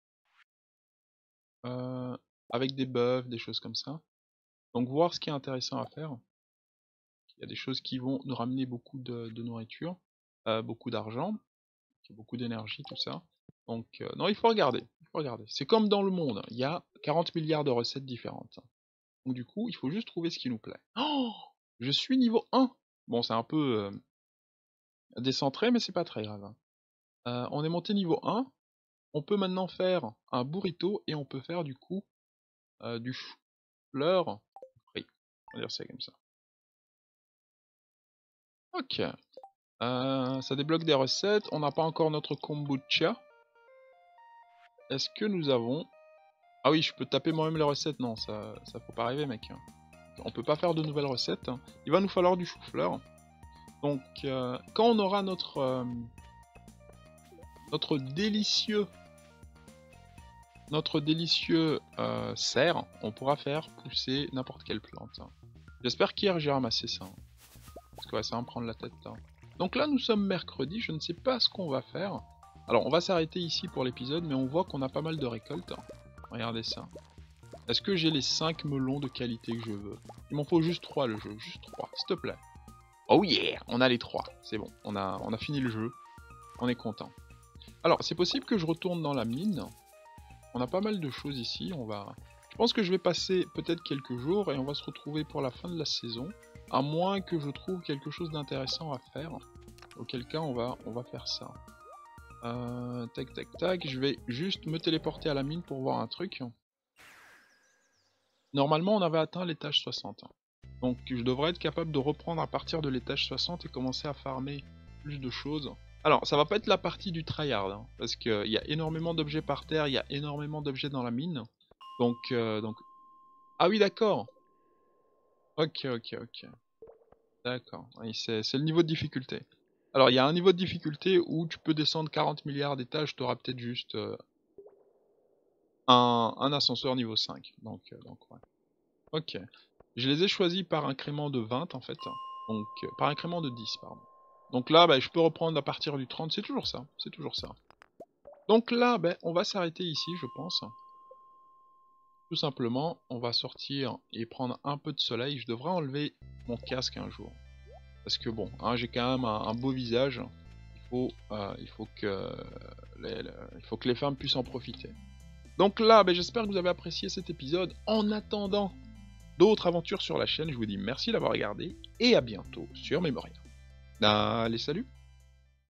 Euh, avec des bœufs, des choses comme ça. Donc voir ce qui est intéressant à faire. Il y a des choses qui vont nous ramener beaucoup de, de nourriture, euh, beaucoup d'argent, beaucoup d'énergie, tout ça. Donc euh, non, il faut regarder. Il faut regarder. C'est comme dans le monde, il y a quarante milliards de recettes différentes. Donc du coup, il faut juste trouver ce qui nous plaît. Oh, je suis niveau un. Bon, c'est un peu euh, décentré, mais c'est pas très grave. Euh, on est monté niveau un. On peut maintenant faire un burrito et on peut faire du coup euh, du chou-fleur frit. On va dire ça comme ça. Ok. Euh, ça débloque des recettes. On n'a pas encore notre kombucha. Est-ce que nous avons... Ah oui, je peux taper moi-même les recettes. Non, ça, ça faut pas arriver, mec. On peut pas faire de nouvelles recettes. Il va nous falloir du chou-fleur. Donc, euh, quand on aura notre... Euh, notre délicieux... Notre délicieux euh, cerf, on pourra faire pousser n'importe quelle plante. J'espère qu'hier j'ai ramassé ça. Parce que ouais, ça va me prendre la tête. Hein. Donc là, nous sommes mercredi, je ne sais pas ce qu'on va faire. Alors, on va s'arrêter ici pour l'épisode, mais on voit qu'on a pas mal de récoltes. Regardez ça. Est-ce que j'ai les cinq melons de qualité que je veux? Il m'en faut juste trois le jeu, juste trois, s'il te plaît. Oh yeah, on a les trois, c'est bon, on a, on a fini le jeu, on est content. Alors, c'est possible que je retourne dans la mine. On a pas mal de choses ici, on va... Je pense que je vais passer peut-être quelques jours et on va se retrouver pour la fin de la saison. À moins que je trouve quelque chose d'intéressant à faire. Auquel cas, on va, on va faire ça. Euh, tac, tac, tac. Je vais juste me téléporter à la mine pour voir un truc. Normalement, on avait atteint l'étage soixante. Donc, je devrais être capable de reprendre à partir de l'étage soixante et commencer à farmer plus de choses. Alors, ça va pas être la partie du tryhard, hein, parce qu'il y a énormément d'objets par terre, il y a énormément d'objets dans la mine. Donc, euh, donc... Ah oui, d'accord. Ok, ok, ok. D'accord. Oui, c'est le niveau de difficulté. Alors, il y a un niveau de difficulté où tu peux descendre quarante milliards d'étages, tu auras peut-être juste euh, un, un ascenseur niveau cinq. Donc, euh, donc ouais. Ok. Je les ai choisis par incrément de vingt en fait. Donc, euh, par incrément de dix, pardon. Donc là, bah, je peux reprendre à partir du trente, c'est toujours ça. C'est toujours ça. Donc là, bah, on va s'arrêter ici, je pense. Tout simplement, on va sortir et prendre un peu de soleil. Je devrais enlever mon casque un jour. Parce que bon, hein, j'ai quand même un, un beau visage. Il faut, euh, il, faut que les, les, il faut que les femmes puissent en profiter. Donc là, ben, j'espère que vous avez apprécié cet épisode. En attendant d'autres aventures sur la chaîne, je vous dis merci d'avoir regardé et à bientôt sur Memoria. Allez, salut!